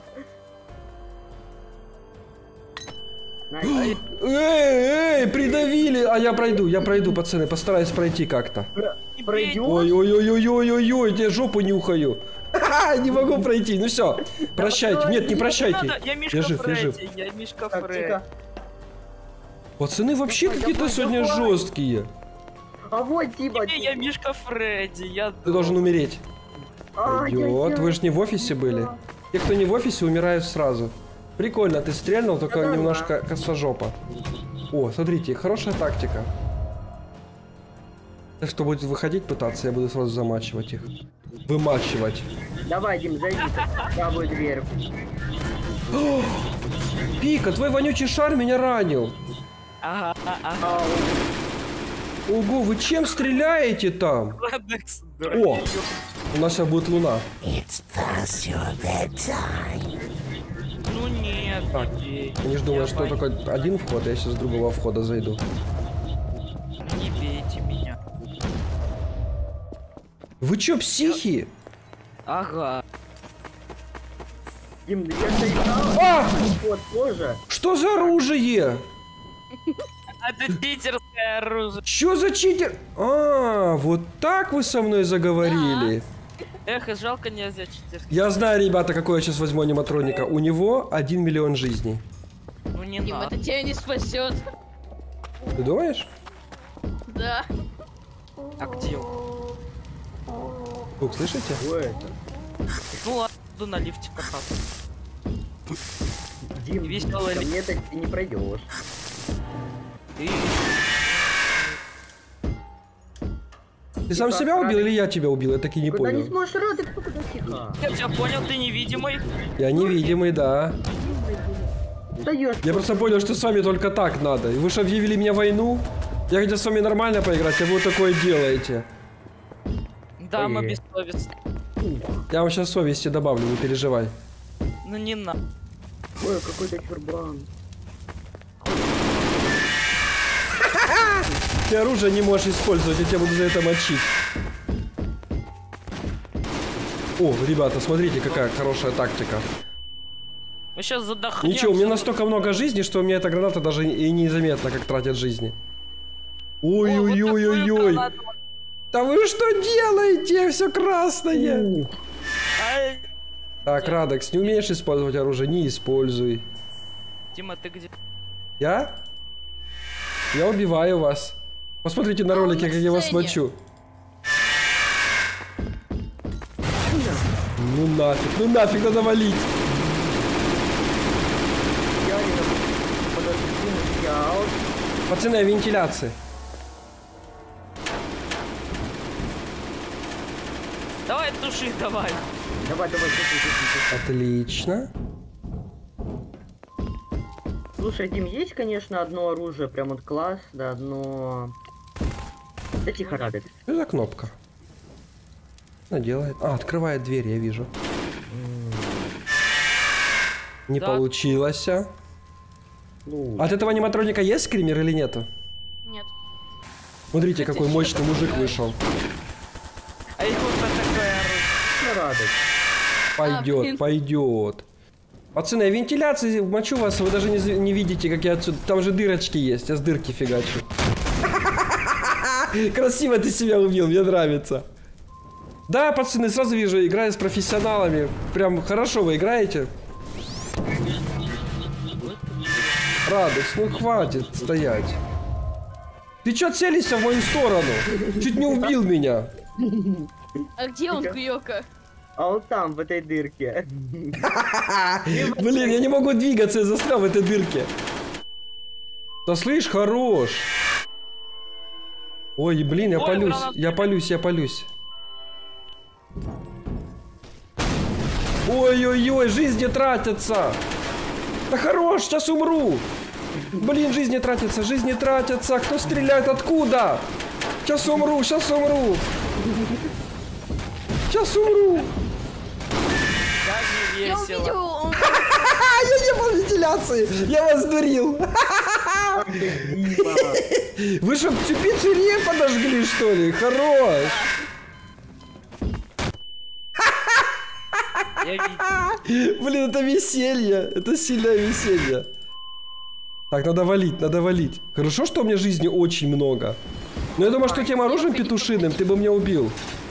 Найс. Эй, придавили. А я пройду, пацаны. Постараюсь пройти как-то. Пройдешь? Ой, я жопу нюхаю. Ха-ха, не могу пройти. Ну все, прощайте. Нет, не прощайте. Надо, я Мишка Я жив. Фредди, я Мишка Так, Фредди. тихо. Пацаны вообще какие-то сегодня жесткие. А вот, Дима. Я Мишка Фредди, я... Ты должен умереть. Ай-яй-яй. Пойдет. Вы же не в офисе были. Те, кто не в офисе, умирают сразу. Прикольно, ты стрельнул, только Да-да-да. немножко косожопа. О, смотрите, хорошая тактика. Так что будет выходить пытаться, я буду сразу замачивать их. Вымачивать. Давай, Дим, зайди в правую дверь. Пика, твой вонючий шар меня ранил. Ага. Ау. Ого, вы чем стреляете там? Радекс, О, у нас сейчас будет луна. Ну нет, Так, людей. они же думают, Я что боюсь. только один вход, а я сейчас с другого входа зайду. Не бейте меня. Вы чё, психи? Ага. Дим, я стоял. А! Вот тоже. Что за оружие? Это питерское оружие. Чё за читер? А, вот так вы со мной заговорили. Эх, и жалко не взять читерский. Я знаю, ребята, какой я сейчас возьму аниматроника. У него 1 миллион жизней. Ну не Дим, надо. это тебя не спасет. Ты думаешь? Да. А где он? Фук, слышите? Что это? Ну ладно, буду на лифте кататься. Дим, Весело ко ли? мне так ты не пройдешь. И... Ты сам Тихо, себя убил Радик. или я тебя убил? Я так и не Куда не понял. сможешь, Радик, куда тихо. Я тебя понял, ты невидимый. Я невидимый, да. Даешь. Я просто понял, что с вами только так надо. И вы же объявили мне войну. Я хотел с вами нормально поиграть, а вы вот такое делаете. Да, мы Ой. бессовестны. Я вам сейчас совести добавлю, не переживай. Ну не надо. Ой, какой-то чурбан. Ты оружие не можешь использовать, я тебя буду за это мочить. О, ребята, смотрите, какая хорошая тактика. Мы сейчас задохнемся. Ничего, у меня настолько много жизни, что у меня эта граната даже и незаметно, как тратят жизни. Ой-ой-ой-ой-ой. Да вы что делаете? Все красное. Ай, Так, Радекс, не умеешь использовать оружие, не используй. Дима, ты где? Я? Я убиваю вас. Посмотрите на ролике, на как я вас сцене. мочу. Ну нафиг, надо валить. Я не могу. Подожди, я... Пацаны, вентиляции. Давай туши, давай. Давай, давай, слушай. Отлично. Слушай, Дим, есть, конечно, одно оружие, прям вот класс, да, одно... Да тихо, Радик. Что за кнопка? Она делает. А, открывает дверь, я вижу. Не Да. получилось. Ну, От этого аниматроника есть скример или нету? Нет. Смотрите, Хотя какой что мощный ты мужик понимаешь? вышел. А их вот такое оружие. Радик. Пойдет, блин. пойдет. Пацаны, я вентиляции мочу вас, вы даже не видите, как я отсюда... Там же дырочки есть, я с дырки фигачу. Красиво ты себя убил, мне нравится. Да, пацаны, сразу вижу, играю с профессионалами. Прям хорошо вы играете. Радекс, ну хватит стоять. Ты чё целишься в мою сторону? Чуть не убил меня. А где он, Куёка? А он там, в этой дырке. Блин, я не могу двигаться, я застрял в этой дырке. Да слышь, хорош. Ой, блин, я Ой, палюсь, гранат. я палюсь, я палюсь. Ой-ой-ой, жизни тратятся. Да хорош, сейчас умру. Блин, жизни тратятся, жизни тратятся. Кто стреляет, откуда? Сейчас умру, сейчас умру. Сейчас умру. Как не Я весело. увидел, он... Я не был в вентиляции, я вас дурил. Дима. Вы что, всю пиццерию подожгли, что ли? Хорош. Я видел. Блин, это веселье. Это сильное веселье. Так, надо валить, надо валить. Хорошо, что у меня жизни очень много. Но я думаю, что тем оружием петушиным ты бы меня убил.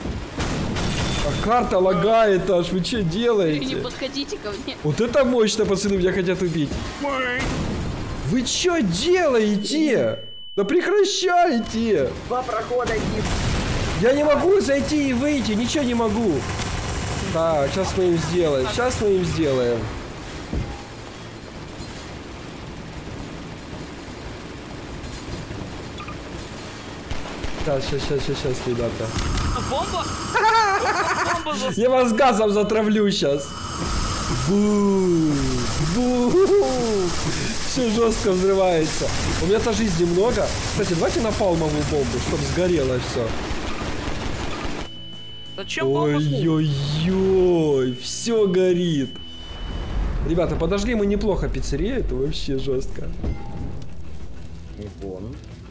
А карта лагает аж, вы что Не делаете? подходите ко мне. Вот это мощно, пацаны, меня хотят убить. Вы что делаете? Да прекращайте! 2 прохода, Дим. Я не могу зайти и выйти, ничего не могу. Так, сейчас мы им сделаем, сейчас мы им сделаем. Сейчас, ребята. Бомба? Бомба за... Я вас газом затравлю сейчас. Бу! Бу! Все жестко взрывается. У меня-то жизни много. Кстати, давайте напалмовую бомбу, чтобы сгорело все. Зачем бомбу? Ой-ой-ой, все горит. Ребята, подожгли мы неплохо пиццерию, это вообще жестко. Не понял.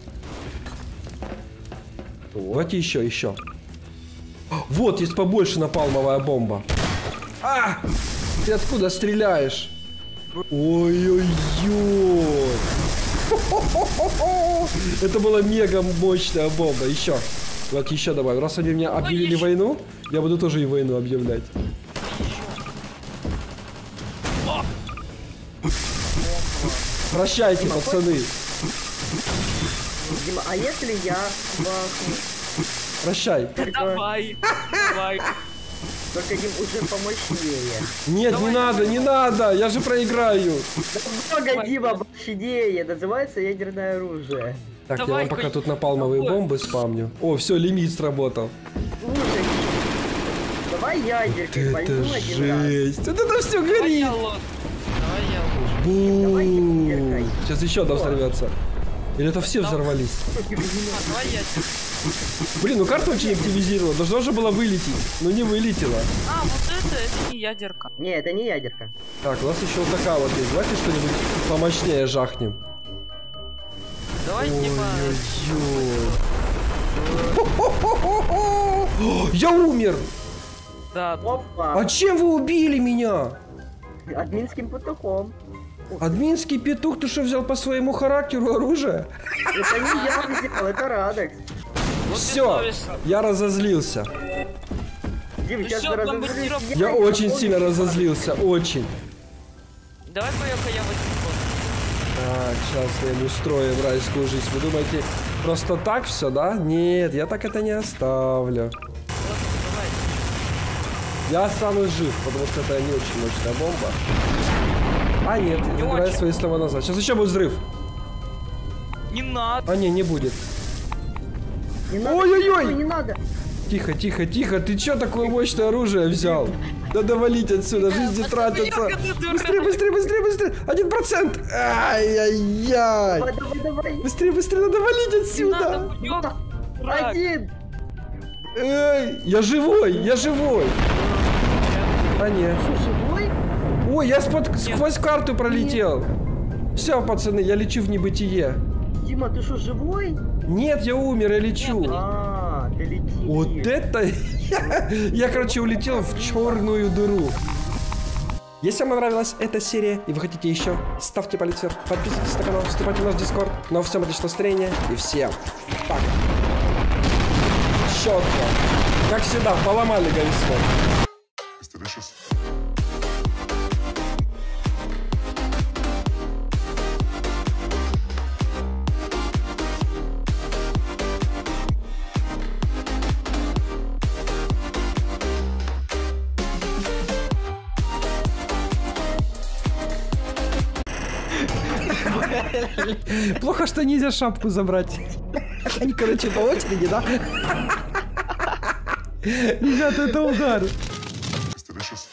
Давайте еще. Вот, есть побольше напалмовая бомба. А! Ты откуда стреляешь? Ой-ой-ой. Это была мега мощная бомба. Еще. Давайте еще добавим. Раз они меня объявили войну, я буду тоже и войну объявлять. Прощайте, пацаны. Дима, а если я бахну? Прощай. Давай. Только Дим уже помощнее. Нет, Давай, не надо, я же проиграю. Много, Дима, мощнее. Называется ядерное оружие. Так, я Давай, вам пока Коль. тут напалмовые Давай. бомбы спамню. О, все, лимит сработал. Слушай, давай ядеркой Это пойду один раз. жесть. Вот это все Давай горит. я лох. Давай я лох. Давай Бу. ядеркой. Сейчас еще одна взорвется. Или это все взорвались? Давай я. Блин, ну карта очень активизировала. Должно же было вылететь. Но не вылетело. А, вот это не ядерка. Не, это не ядерка. Так, у нас еще вот такая вот есть. Давайте что-нибудь помощнее жахнем. Давай, типа... Ой-ой-ой. Я умер! Да, Опа. А чем вы убили меня? Админским петухом. Админский петух, ты что взял по своему характеру оружие? Это не я взял, это Радекс. вот Все, бессовестно. я разозлился. Дим, Ну сейчас всё, разозлюсь. бомбардировка. Я очень сильно разозлился, очень. Давай поехали, я возьму. Так, сейчас мы им устроим райскую жизнь. Вы думаете, просто так все, да? Нет, я так это не оставлю. Давай. Я останусь жив, потому что это не очень мощная бомба. А нет, Не забирай очень. свои слова назад. Сейчас еще будет взрыв. Не надо. А не будет. Не надо, Ой-ой-ой! не надо. Тихо, тихо, тихо. Ты чё такое мощное оружие взял? Надо валить отсюда, жизни тратятся. Быстрее, быстрее, быстрее, быстрее. 1%. Ай-яй-яй. Давай, давай, давай. Быстрее, быстрее, надо валить Не отсюда. надо, хуёк. Враг. Один. Эй, я живой, я живой. А нет. Что, живой? Ой, я сквозь карту пролетел. Все, пацаны, я лечу в небытие. Дима, ты что, живой? Нет, я умер, я лечу. А, ты летишь. Вот это... Я, короче, улетел в черную дыру. Если вам понравилась эта серия и вы хотите еще, ставьте палец вверх, подписывайтесь на канал, вступайте в наш дискорд. Ну а всем отличного настроения и всем пока. Четко. Как всегда, поломали галисмон. It's delicious. Плохо, что нельзя шапку забрать. Они, короче, по очереди, да? Ребята, это удар. It's delicious.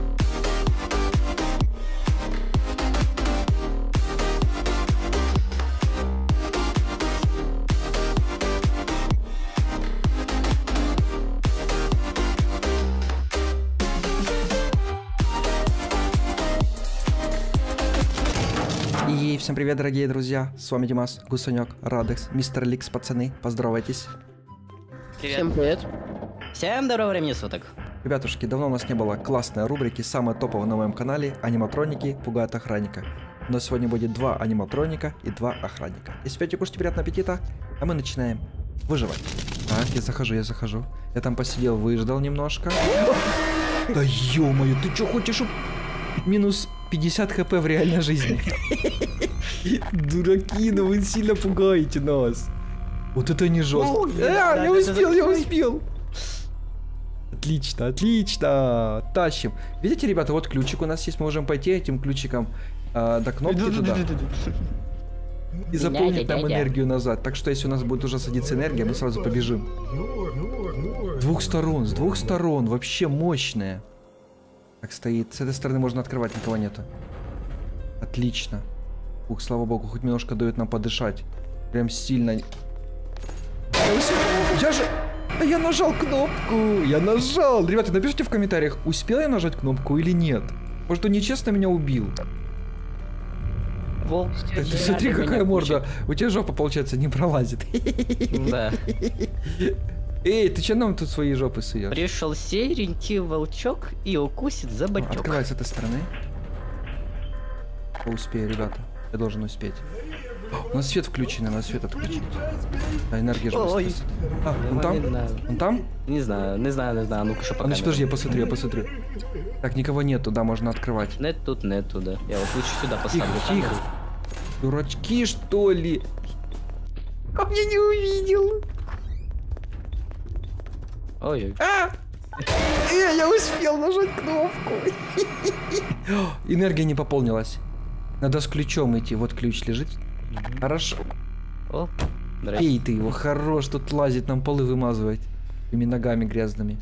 И всем привет, дорогие друзья. С вами Димас, Гусанек, Радекс, Мистер Ликс, пацаны. Поздоровайтесь. Всем привет. Всем доброго времени суток. Ребятушки, давно у нас не было классной рубрики, самая топовая на моем канале. Аниматроники пугают охранника. Но сегодня будет 2 аниматроника и 2 охранника. Если хотите кушать, приятного аппетита, а мы начинаем выживать. Так, я захожу. Я там посидел, выждал немножко. Да ё-моё, ты чё хочешь? Минус 50 хп в реальной жизни. Дураки, ну вы сильно пугаете нас. Вот это не жестко. Я успел. Отлично. Тащим. Видите, ребята, вот ключик у нас есть. Мы можем пойти этим ключиком до кнопки туда. И заполнить нам энергию назад. Так что если у нас будет уже садиться энергия, мы сразу побежим. С двух сторон. Вообще мощная. Так стоит. С этой стороны можно открывать, никого нету. Отлично. Ух, слава богу, хоть немножко дает нам подышать. Прям сильно. Я же... Да я нажал кнопку! Я нажал! Ребята, напишите в комментариях, успел я нажать кнопку или нет. Может, он нечестно меня убил. Волк. Ты смотри, какая морда. У тебя жопа, получается, не пролазит. Да. Эй, ты че нам тут свои жопы суешь? Пришел серенький волчок и укусит за бочок. Открывай с этой стороны. Успею, ребята. Я должен успеть. У нас свет включен, надо свет отключить. А энергия же Ой. быстро. А, он там? Не знаю. Он там? Не знаю. Ну-ка, что А, пока. значит, подожди, я посмотрю. Так, никого нету, да, можно открывать. Нету, да. Я вот лучше сюда поставлю. Тихо, тихо. Дурачки, что ли? А я не увидел. Ой-ой. Я успел нажать кнопку. Энергия не пополнилась. Надо с ключом идти. Вот ключ лежит. Хорошо. О, здрасте. Эй, ты его хорош, тут лазит, нам полы вымазывать. Этими ногами грязными.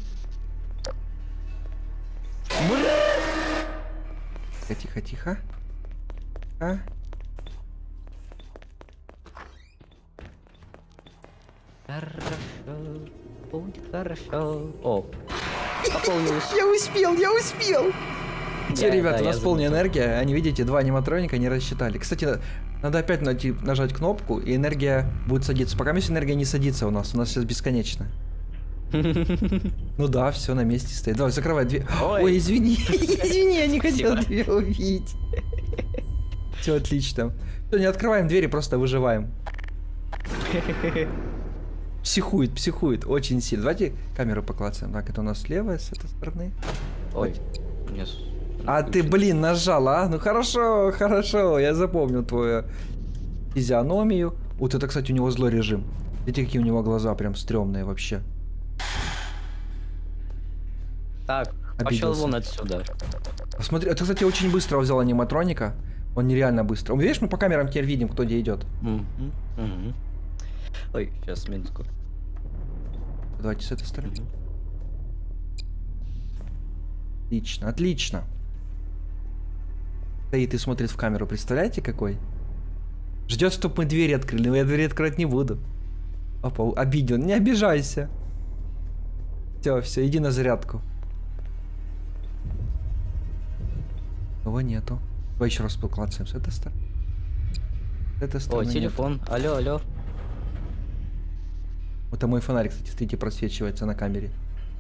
Тихо, тихо. А? Хорошо. Будет хорошо. О, пополнилось. Я успел! Все, Да, ребята, да, у нас я полная заметил. энергия. Они, видите, два аниматроника не рассчитали. Кстати, надо опять нажать кнопку, и энергия будет садиться. Пока энергия не садится у нас сейчас бесконечно. Ну да, все на месте стоит. Давай, закрывай дверь. Ой, извини, я не хотел тебя увидеть. Все отлично. Все, не открываем двери, просто выживаем. Психует, очень сильно. Давайте камеру поклацаем. Так, это у нас слева, с этой стороны. Ой, нет. А ты, блин, нажал, а? Ну хорошо, я запомнил твою физиономию. Вот это, кстати, у него злой режим. Видите, какие у него глаза прям стрёмные вообще. Так, пошел вон отсюда. Посмотри, это, кстати, очень быстро взял аниматроника. Он нереально быстро. Видишь, мы по камерам теперь видим, кто где идет. Ой, сейчас, минутку. Давайте с этой стороны. Отлично. Стоит и смотрит в камеру, представляете, какой? Ждет, чтобы мы двери открыли, но я двери открывать не буду. Опа, обидел. Не обижайся. Все, иди на зарядку. Его нету. Давай еще раз поклацаем с этой стороны. С этой стороны. О, телефон. Нету. Алло. Это мой фонарик, кстати, смотрите, просвечивается на камере.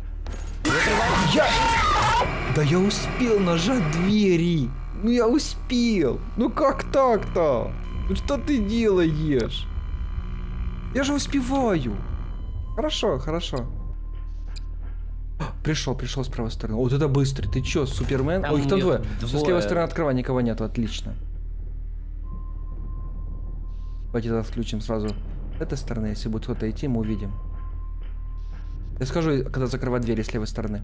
Да я успел нажать двери. Ну я успел. Ну как так-то? Ну что ты делаешь? Я же успеваю. Хорошо. Пришел с правой стороны. Вот это быстрый. Ты чё, Супермен? Там Ой, их там двое. двое. С левой стороны открывай, никого нету. Отлично. Давайте тогда включим сразу с этой стороны. Если будет кто-то идти, мы увидим. Я скажу, когда закрывать двери с левой стороны.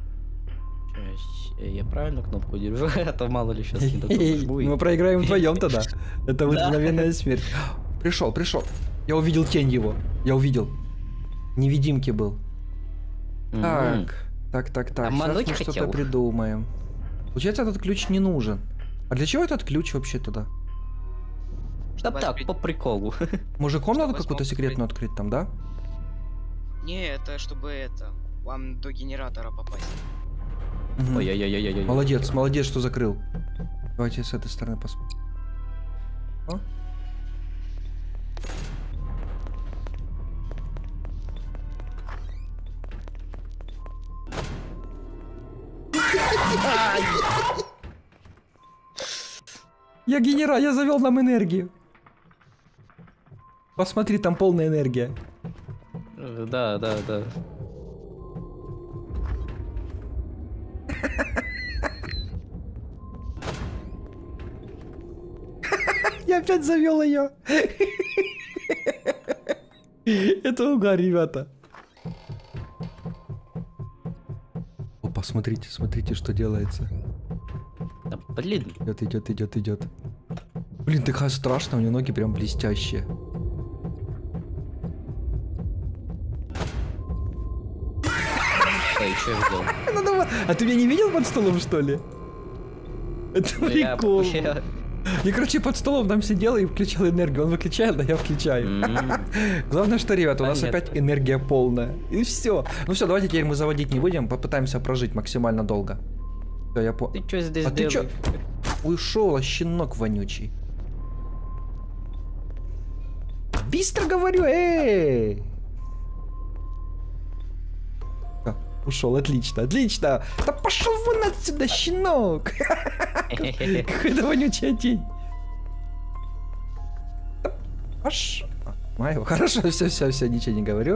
Я правильно кнопку держу, а то мало ли сейчас не дотронешь. Мы проиграем вдвоем тогда. Это будет мгновенная смерть. Пришел. Я увидел тень его. Невидимки был. Так. Обмануть Сейчас мы что-то хотел. придумаем. Получается, этот ключ не нужен. А для чего этот ключ вообще туда? Да так, по приколу. Может, комнату Чтобы какую-то смог секретную открыть там, да? Не, это чтобы вам до генератора попасть. Мгм. Ой-ой-ой-ой-ой. Молодец, что закрыл. Давайте с этой стороны посмотрим. О. Я завел нам энергию. Посмотри, там полная энергия. Да. Я опять завел ее. Это угар, ребята. Опа, смотрите, что делается. Да, блин. Идет. Блин, такая страшная, у нее ноги прям блестящие. Что еще сделал? А ты меня не видел под столом, что ли? Это прикол. Я, короче, под столом там сидел и включал энергию. Он выключает, а я включаю. Главное, что, ребята, у нас опять энергия полная. И все. Ну все, давайте теперь мы заводить не будем. Попытаемся прожить максимально долго. Все, я понял. Ты что здесь ты чё? делаешь? Ушел, щенок вонючий. Быстро говорю, эй! Ушел, отлично, отлично. Да пошел вон отсюда, щенок. Какая-то вонючая тень. Мое, хорошо, все, ничего не говорю.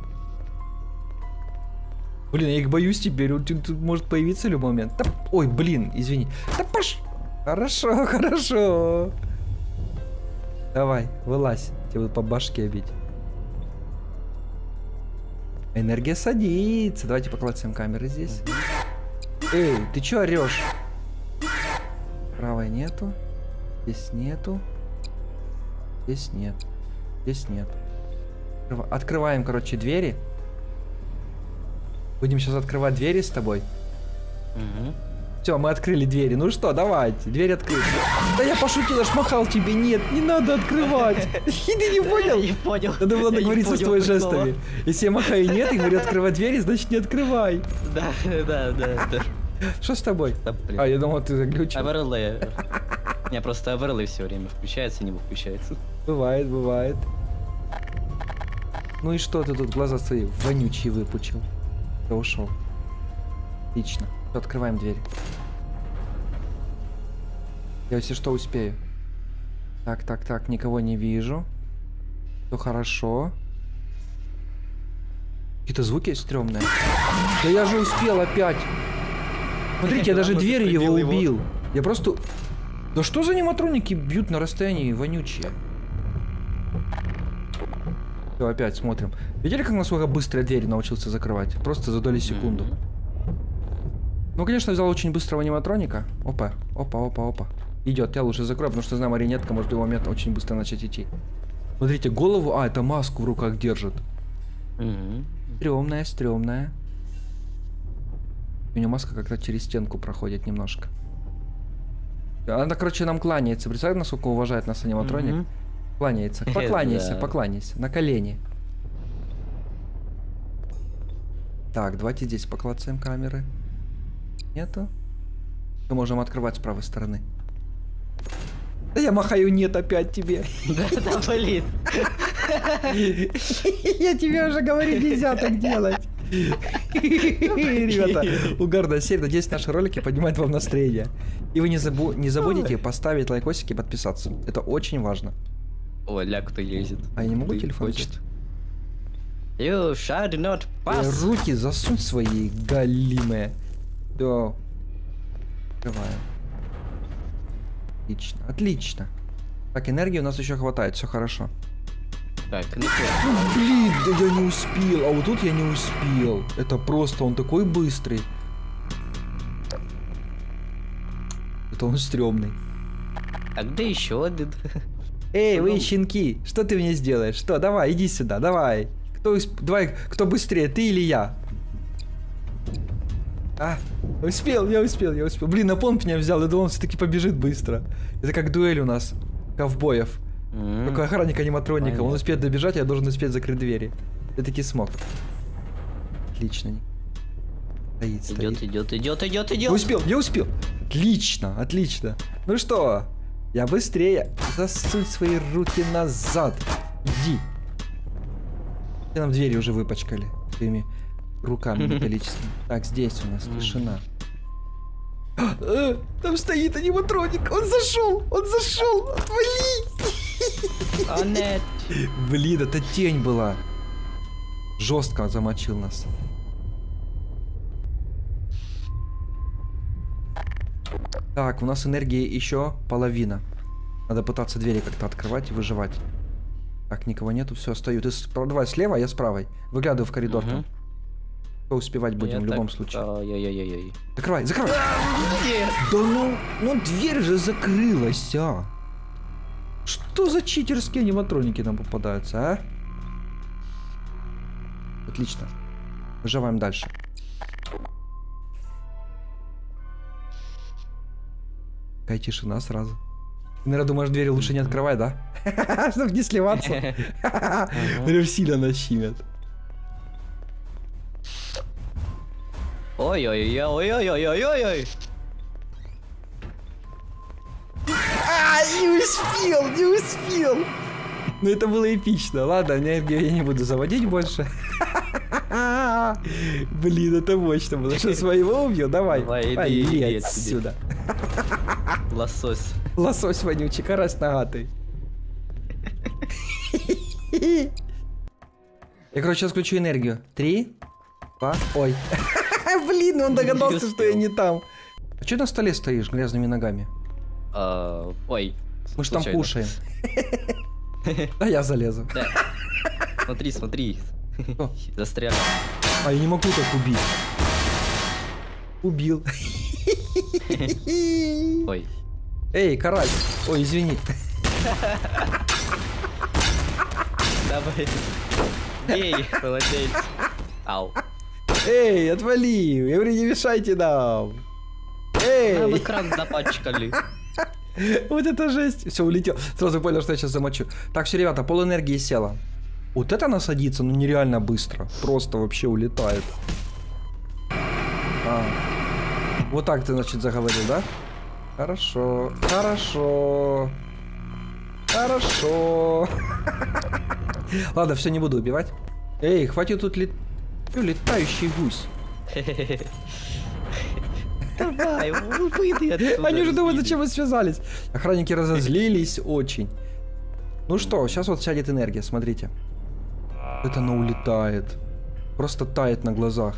Блин, я их боюсь теперь, он тут может появиться в любой момент. Да, ой, блин, извини. Да паш. Хорошо. Давай, вылазь, тебе буду по башке бить. Энергия садится. Давайте поклацаем камеры здесь. Эй, ты чё орёшь? Правой нету. Здесь нету. Здесь нет. Здесь нет. Открываем, короче, двери. Будем сейчас открывать двери с тобой. Все, мы открыли двери. Ну что, давайте, дверь открыта. Да я пошутил, аж махал тебе. Нет, не надо открывать. И ты не понял? Я не понял. Надо было договориться с твоими жестами. Если я махаю нет и говорю открывать двери, значит не открывай. Да. Что с тобой? Да, блин. А, я думал, ты заглючил. Оверлей. Не, просто оверлей все время включается и не выключается. Бывает. Ну и что ты тут глаза свои вонючие выпучил? Я ушел. Отлично. Открываем дверь. Я, если что, успею. Так, никого не вижу. Все хорошо. Какие-то звуки стрёмные. Да я же успел опять. Смотрите, я даже дверь его убил. Я просто... Да что за аниматроники бьют на расстоянии вонючие? Все, опять смотрим. Видели, как насколько быстро я двери научился закрывать? Просто за доли секунду. Ну, конечно, взял очень быстрого аниматроника. Опа. Идет, я лучше закрою, потому что знаю, марионетка может в любой момент очень быстро начать идти. Смотрите, голову... А, это маску в руках держит. Стрёмная. У нее маска как-то через стенку проходит немножко. Она, короче, нам кланяется. Представляете, насколько уважает нас аниматроник? Кланяется. Покланяйся. На колени. Так, давайте здесь поклацаем камеры. Нету. Мы можем открывать с правой стороны. Да я махаю нет опять тебе. Да, блин. Я тебе уже говорю, нельзя так делать. Ребята, угарная серия. Надеюсь, наши ролики поднимают вам настроение. И вы не забудете поставить лайкосик и подписаться. Это очень важно. Ой, ля, кто лезет. А я не могу телефон взять? You shall not pass. Руки засунь свои галимые. Да. Открываем. Отлично. Так, энергии у нас еще хватает, все хорошо. Так, ну блин, да я не успел. А вот тут я не успел. Это просто он такой быстрый. Это он стрёмный. А где еще один? Эй, вы щенки, что ты мне сделаешь? Что, давай, иди сюда, давай. Давай, кто быстрее, ты или я? А, я успел. Блин, на помп меня взял, я думал, он все-таки побежит быстро. Это как дуэль у нас, ковбоев. Только охранник аниматроника, он успеет добежать, я должен успеть закрыть двери. Я таки смог. Отлично. Стоит. Идет. Я успел. Отлично. Ну что, я быстрее. Засунь свои руки назад. Иди. Все нам двери уже выпачкали своими руками металлическими. Так, здесь у нас тишина. Там стоит аниматроник. Он зашел. Отвали. Нет. Блин, это тень была. Жестко замочил нас. Так, у нас энергии еще половина. Надо пытаться двери как-то открывать и выживать. Так, никого нету, все, стою. Ты давай слева, а я с правой. Выглядываю в коридор там. Успевать будем в любом случае. Ой-ой-ой. Закрывай. Да ну дверь же закрылась, а. Что за читерские аниматроники нам попадаются, а? Отлично. Выживаем дальше. Какая тишина сразу. Наверное, думаешь, двери лучше не открывай, да? Чтобы не сливаться. Прям сильно нащимят. Ой-ой-ой-ой-ой-ой-ой-ой. Не успел. Ну это было эпично. Ладно, энергию я не буду заводить больше. Блин, это мощно было. Что, своего убью? Давай. Иди отсюда. Лосось. Лосось вонючий, карась нагатый. Я, короче, сейчас включу энергию. 3, 2, ой. Блин, он догадался, что я не там. А что на столе стоишь грязными ногами? Ой. Мы ж там кушаем. Да я залезу. Смотри. Застрял. А я не могу так убить. Убил. Ой. Эй, карась. Ой, извини. Давай. Эй, молодец. Ау. Эй, отвали. Я говорю, не мешайте нам. А вы Эй. кран запачкали. Вот это жесть. Все, улетел. Сразу понял, что я сейчас замочу. Так, все, ребята, пол энергии села. Вот это она садится, ну нереально быстро. Просто вообще улетает. Вот так ты, значит, заговорил, да? Хорошо. Ладно, все, не буду убивать. Эй, хватит тут летающий гусь. Давай, выйди отсюда. Они уже думают, зачем мы связались. Охранники разозлились очень. Ну что, сейчас вот сядет энергия, смотрите. Это она улетает. Просто тает на глазах.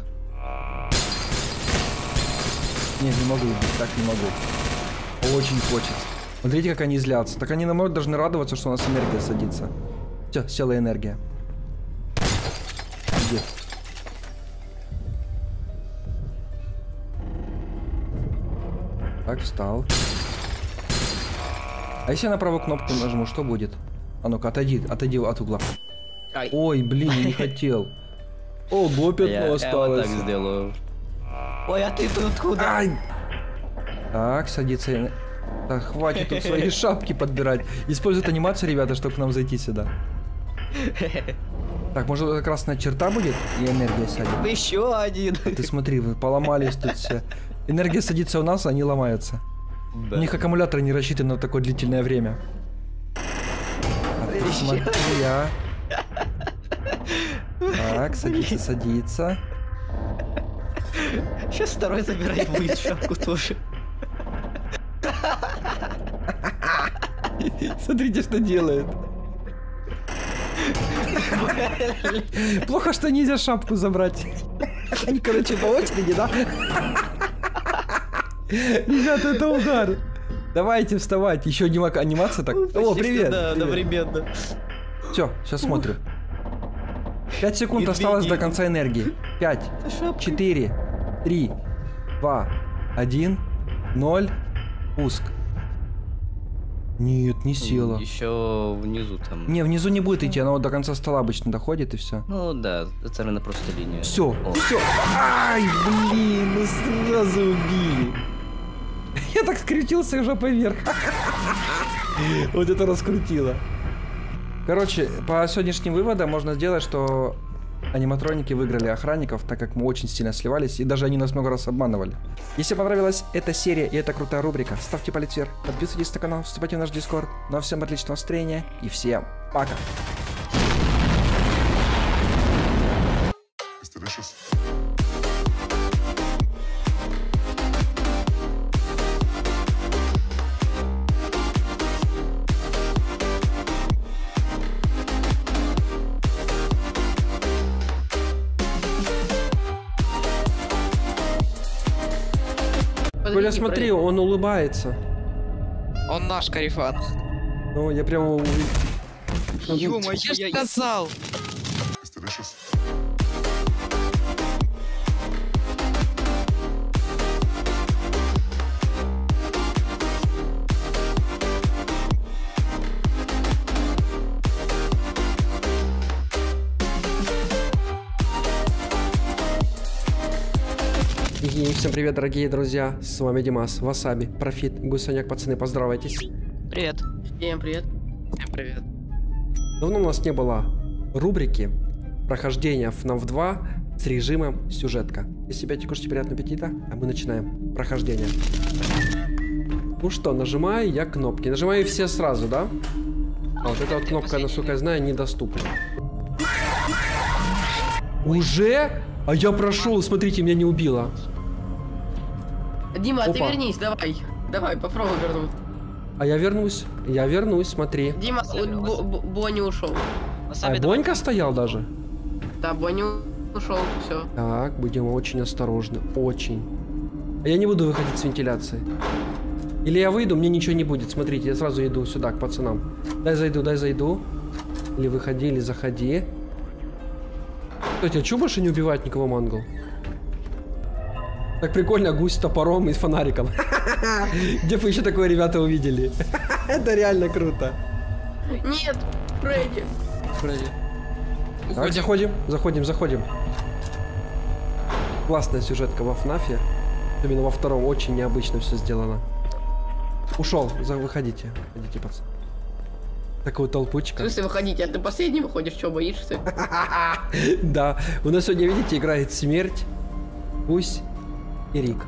Нет, не могу убить, так не могу. Очень хочется. Смотрите, как они злятся. Так они, наоборот, должны радоваться, что у нас энергия садится. Все, села энергия. Иди. Так, встал. А если я на правую кнопку нажму, что будет? А ну-ка, отойди от угла. Ай. Ой, блин, я не хотел. Ого, пятно осталось. Я вот так сделаю. Ой, а ты тут куда? Ай! Так, садится. Так, хватит тут свои шапки подбирать. Используют анимацию, ребята, чтобы к нам зайти сюда. Так, может, это красная черта будет? И энергия сядет. Еще один. Ты смотри, вы поломались тут все. Энергия садится у нас, а они ломаются. Да. У них аккумуляторы не рассчитаны на такое длительное время. А ты смотри, я. Так, садится. Сейчас второй забирает будет шапку тоже. Смотрите, что делает. Плохо, что нельзя шапку забрать. Они, короче, по очереди, да? Ребята, это удар. Давайте вставать. Еще анимация так. О, привет. Да, одновременно. Все, сейчас смотрю. 5 секунд осталось до конца энергии. 5, 4, 3, 2, 1, 0. Пуск. Нет, не села. Еще внизу там. Не, внизу не будет идти, она вот до конца стола обычно доходит и все. Ну да, это, наверное, просто линия. Все, все. Ай, блин, ну сразу убили. Я так скрутился жопой вверх. Вот это раскрутило. Короче, по сегодняшним выводам можно сделать, что аниматроники выиграли охранников, так как мы очень сильно сливались, и даже они нас много раз обманывали. Если понравилась эта серия и эта крутая рубрика, ставьте палец вверх, подписывайтесь на канал, вступайте в наш дискорд. Ну а всем отличного настроения и всем пока! Коля, смотри, он улыбается. Он наш карифан. Ну, я прямо... Ё-моё, Я же сказал. И всем привет, дорогие друзья, с вами Димас, Васаби, Профит, Гусаняк, пацаны, поздравайтесь. Привет. Всем привет. Всем привет. Давно у нас не было рубрики прохождения FNAF 2 с режимом сюжетка. Если опять кушайте, приятного аппетита, а мы начинаем прохождение. Ну что, нажимаю я кнопки. Нажимаю все сразу, да? А вот эта вот кнопка, насколько я знаю, недоступна. Уже? А я прошел, смотрите, меня не убило. Дима, а ты Опа. вернись, давай. Давай, попробуй вернуть. А я вернусь, смотри. Дима, Бонни ушел. А Бонька стоял даже? Да, Бонни ушел, все. Так, будем очень осторожны, очень. А я не буду выходить с вентиляции. Или я выйду, мне ничего не будет. Смотрите, я сразу иду сюда, к пацанам. Дай зайду. Или выходи, или заходи. Кстати, а чё больше не убивает никого мангл? Так прикольно, гусь с топором и с фонариком. Где вы еще такое, ребята, увидели? Это реально круто. Нет, Фредди. Так, заходим. Классная сюжетка во ФНАФе. Именно во втором очень необычно все сделано. Ушел, выходите, пацан. Такую толпучка. В смысле выходите, а ты последний выходишь, что, боишься? Да, у нас сегодня, видите, играет Смерть, Гусь и Рик.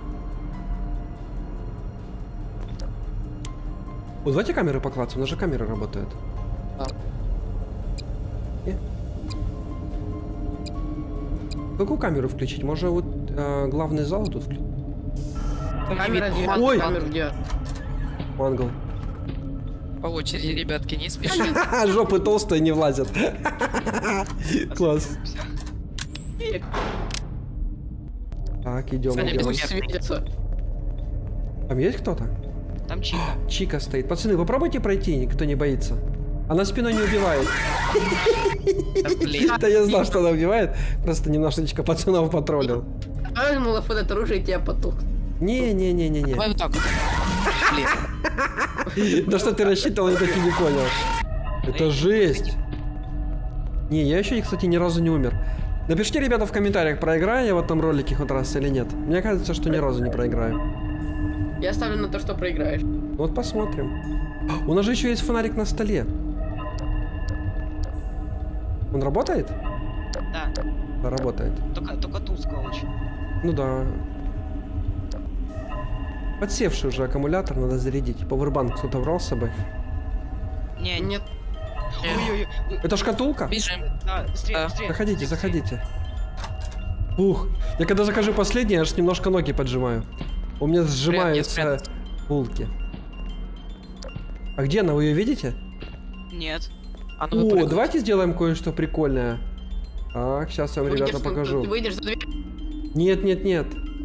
Вот давайте камеры поклаться, у нас же камеры работают. Какую камеру включить? Можно вот главный зал тут включить? Камера где? Ой! Камера где? Мангл. По очереди, ребятки, не спешите. Жопы толстые не влазят. Класс. Так, идем. Пусть светится. Там есть кто-то? Там Чика. Чика стоит. Пацаны, попробуйте пройти, никто не боится. Она спиной не убивает. Да я знал, что она убивает. Просто немножечко пацанов потроллил. А ему вот это оружие тебя потух. Не. Давай вот так вот. Да что ты рассчитывал, я так и не понял. Это жесть. Не, я еще, кстати, ни разу не умер. Напишите, ребята, в комментариях, проиграю я в этом ролике хоть раз или нет. Мне кажется, что ни разу не проиграю. Я ставлю на то, что проиграешь. Вот посмотрим. У нас же еще есть фонарик на столе. Он работает? Да, Да, работает. только тускло очень. Ну да. Подсевший уже аккумулятор, надо зарядить. Пауэрбанк кто-то брал с собой? Не, Нет. Ой-ой-ой. Это шкатулка? Бежим. Да, быстрее. Заходите. Ух, я когда закажу последний, аж немножко ноги поджимаю. У меня сжимаются булки. А где она, вы ее видите? Нет. А ну, О, выпрыгивай. давайте сделаем кое-что прикольное. Так, сейчас я вам, ребята, Выйдешь, покажу. Ты выйдешь за дверь. Нет.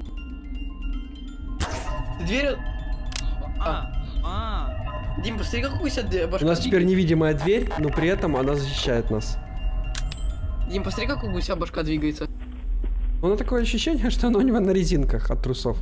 Дверь. А. Дим, посмотри, какую себе У башка. нас теперь невидимая дверь, но при этом она защищает нас. Дим, посмотри, как у гуся башка двигается. У меня такое ощущение, что она у него на резинках от трусов.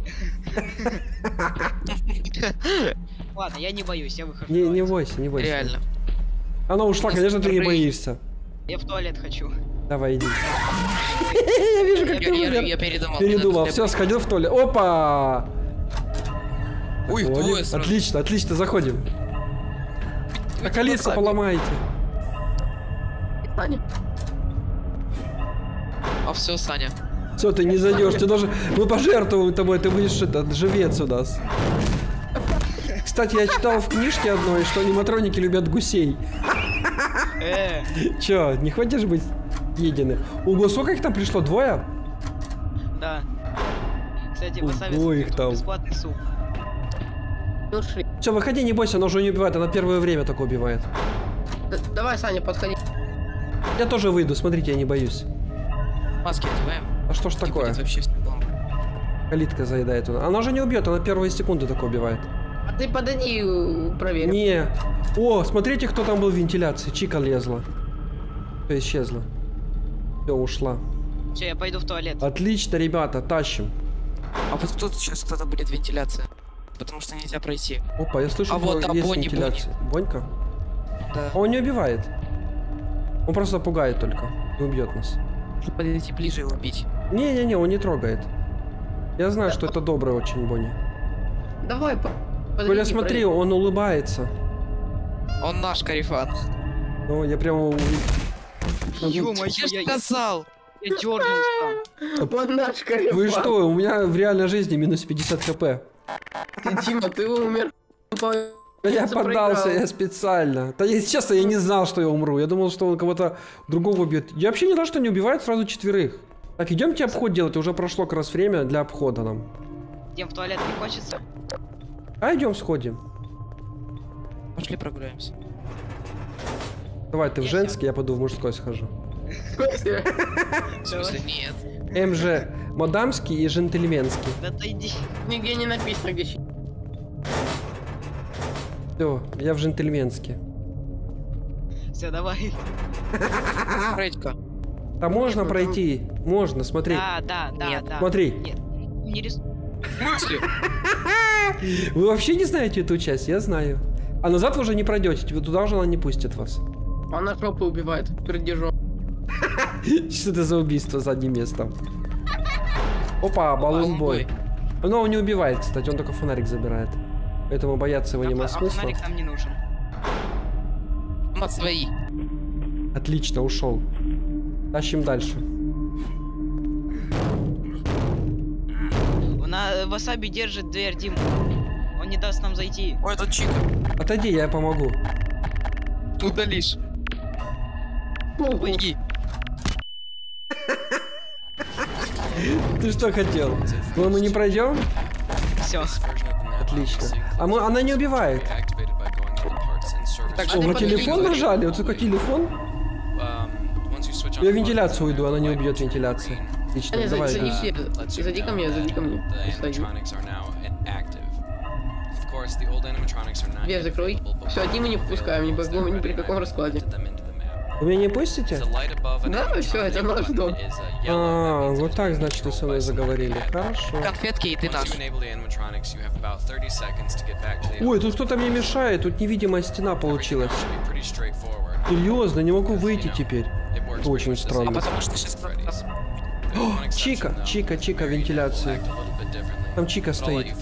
Ладно, я не боюсь, я выхожу. Не бойся. Реально. Она ушла, конечно, ты не боишься. Я в туалет хочу. Давай, иди. Я вижу, как ты умер. Я передумал. Передумал, все, сходил в туалет. Опа! Ой, Заходим. двое сразу. Отлично, заходим. А колесо поломаете. Саня. А все, Саня. Все, ты не зайдешь, ты должен... Мы пожертвуем тобой, ты будешь этот живец у нас. Кстати, я читал в книжке одной, что аниматроники любят гусей. Че, не хочешь быть едины? Ого, сколько их там пришло? Двое? Да. Кстати, Ого, поставить их там. бесплатный суп. Души. Все, выходи, не бойся, она уже не убивает, она первое время только убивает. Давай, Саня, подходи. Я тоже выйду, смотрите, я не боюсь. Маски одеваем. А что ж И такое? будет вообще все бомба. Калитка заедает. Она же не убьет, она первые секунды только убивает. А ты подойди, проверь. Не. О, смотрите, кто там был в вентиляции. Чика лезла. Все исчезла. Все, ушла. Все, я пойду в туалет. Отлично, ребята, тащим. А вот тут сейчас кто-то будет вентиляция. Потому что нельзя пройти. Опа, я слышу, А вот, что да, есть Бонни, вентиляция. Бонька? Да. А он не убивает. Он просто пугает только. И убьет нас. Нужно подойти ближе и убить. Не-не-не, он не трогает. Я знаю, что это добрый очень Бонни. Давай, подойди. Коля, смотри, он улыбается. Он наш Карифан. Ну, я прямо... Ё-моё, Я же сказал. я дёрнулся. Он наш Карифан. Вы что, у меня в реальной жизни минус 50 хп. Дима, ты умер. Да я Проиграл. поддался, я специально. Да, если честно, я не знал, что я умру. Я думал, что он кого-то другого убьет. Я вообще не знал, что не убивает сразу 4. Так, идемте обход делать. Уже прошло как раз время для обхода нам. Идем в туалет, не хочется? А идем сходим. Пошли прогуляемся. Давай, ты в Я женский, я пойду в мужской схожу. В смысле, нет. МЖ мадамский и джентльменский. Да отойди. Нигде не написано, где Все, я в джентльменске. Все, давай. Пройдь-ка. А можно пройти? Можно, смотри. Да. Нет. А, Смотри. Нет, не рис... В смысле? Вы вообще не знаете эту часть? Я знаю. А назад вы уже не пройдете, туда уже она не пустит вас. Она жопу убивает, пердежом. Что это за убийство задним местом? Опа, баллонбой. Но он не убивает, кстати, он только фонарик забирает. Поэтому бояться его нема смысла. Фонарик нам не нужен. Мы свои. Отлично, ушел. Тащим дальше. Васаби держит дверь, Дим. Он не даст нам зайти. Ой, тут Чика. Отойди, я помогу. Удалишь. Беги. Ты что хотел? Мы не пройдем? Все. Отлично. Она не убивает. Так, Что, на телефон нажали? Вот такой телефон? Я в вентиляцию уйду, она не убьет вентиляция. Отлично, давай. Зади ко мне. Дверь закрой. Все, Диму не впускаем, ни при каком раскладе. Вы меня не пустите? Да, все, это наш дом. А, вот так, значит, вы со мной заговорили. Хорошо. конфетки, и ты наш. Ой, тут кто-то мне мешает, тут невидимая стена получилась. Серьезно, не могу выйти теперь. Очень А странно. потому что сейчас... О, Чика, вентиляция. Там Чика стоит.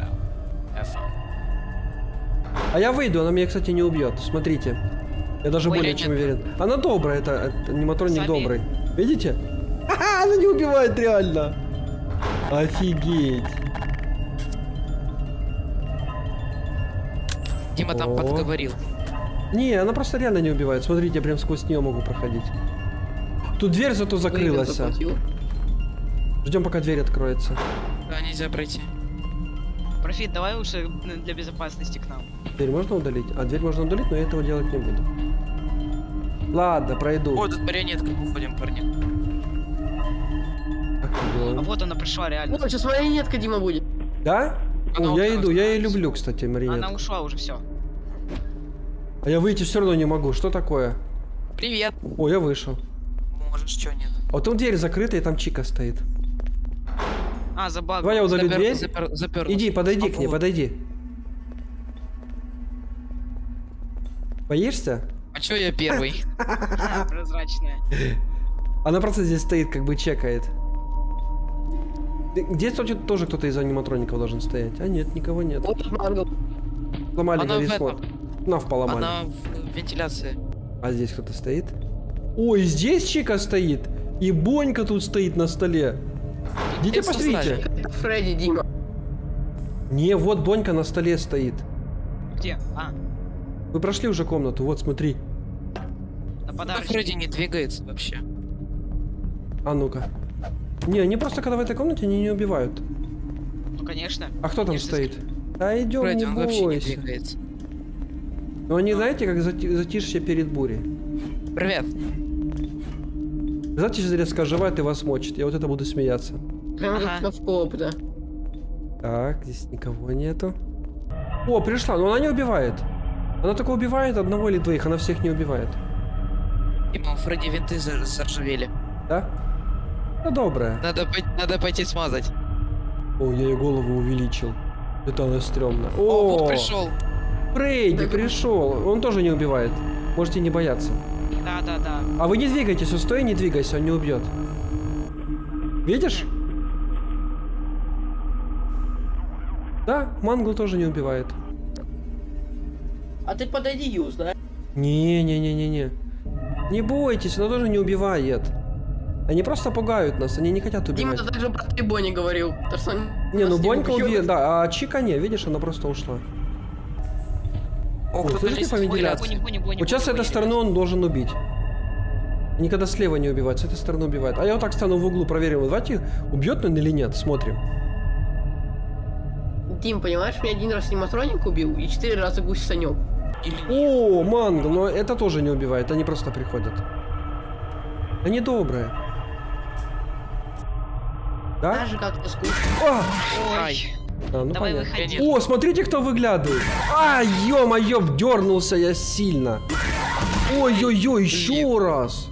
А я выйду, она меня, кстати, не убьет. Смотрите. Я даже Ой, более нет. чем уверен. Она добрая, это аниматроник Сами. добрый. Видите? Ха-ха, она не убивает реально. Офигеть. Дима там О. подговорил. Не, она просто реально не убивает. Смотрите, я прям сквозь нее могу проходить. Тут дверь зато закрылась. Ждем, пока дверь откроется. Да, нельзя пройти. Профит, давай лучше для безопасности к нам. Дверь можно удалить? А, дверь можно удалить, но я этого делать не буду. Ладно, пройду. О, тут марионетка, уходим, парни. Так, А идем. вот она пришла, реально. Ну, сейчас марионетка Дима будет. Да? Она О, я ушла. иду, я ее люблю, кстати, Она марионетку. ушла уже, все. А я выйти все равно не могу. Что такое? Привет. О, я вышел. Можешь, чё нет? А там дверь закрыта, и там Чика стоит. А, забаг. Давай я удалю дверь. Запер. Иди, подойди к ней, подойди. Боишься? А чё я первый? Прозрачная. Она просто здесь стоит, как бы чекает. Где тоже кто-то из аниматроников должен стоять? А нет, никого нет. Вот мангл. Сломали Она на в весь этом. ход. Нав поломали. Она в вентиляции. А здесь кто-то стоит? Ой, здесь Чика стоит. И Бонька тут стоит на столе. Идите Это посмотрите. составили. Фредди, Дима. Не, вот Бонька на столе стоит. Где? А, Вы прошли уже комнату, вот смотри. на Ну, подарочек. Фредди не двигается вообще. А ну-ка. Не, они просто когда в этой комнате они не убивают. Ну, конечно. А кто там Я же стоит? Да идем, Фредди, не он вообще не бойся. двигается. Но они, знаете, как затишье перед бурей. Привет. Знаете, сейчас резко оживает и вас мочит. Я вот это буду смеяться. Прям Ага. как в коп, да. Так, здесь никого нету. О, пришла, но она не убивает. Она только убивает одного или двоих, она всех не убивает. Дима, у Фредди винты заржавели. Да? Ну, добрая. Надо пойти смазать. О, я ей голову увеличил. Это она стрёмно. О, вот О, пришел. Фредди пришел. Он тоже не убивает. Можете не бояться. Да. А вы не двигайтесь, устой, не двигайся, он не убьет. Видишь? Да, Мангл тоже не убивает. А ты подойди, Юз, да? Не-не-не-не-не. Не бойтесь, она тоже не убивает. Они просто пугают нас, они не хотят Дима, убивать. ты также про три Бонни говорил. То, что он Не, ну нас Бонька убьет. убьет, да, а Чика не, видишь, она просто ушла. О, кто-то Слышите лезет по в вентиляции? Бони, Вот сейчас с этой стороны он должен убить. Никогда слева не убивает, с этой стороны убивает. А я вот так стану в углу, проверим. Вот давайте, убьет он или нет, смотрим. Дим, понимаешь, меня один раз аниматроник убил и 4 раза гусь Санек. О, манго, но это тоже не убивает, они просто приходят. Они добрые. Да? Даже как-то скучно. А! Ой. А, ну Давай понятно. выходи. О, смотрите, кто выглядывает. А, ё-моё, дернулся я сильно. Ой-ой-ой, еще раз.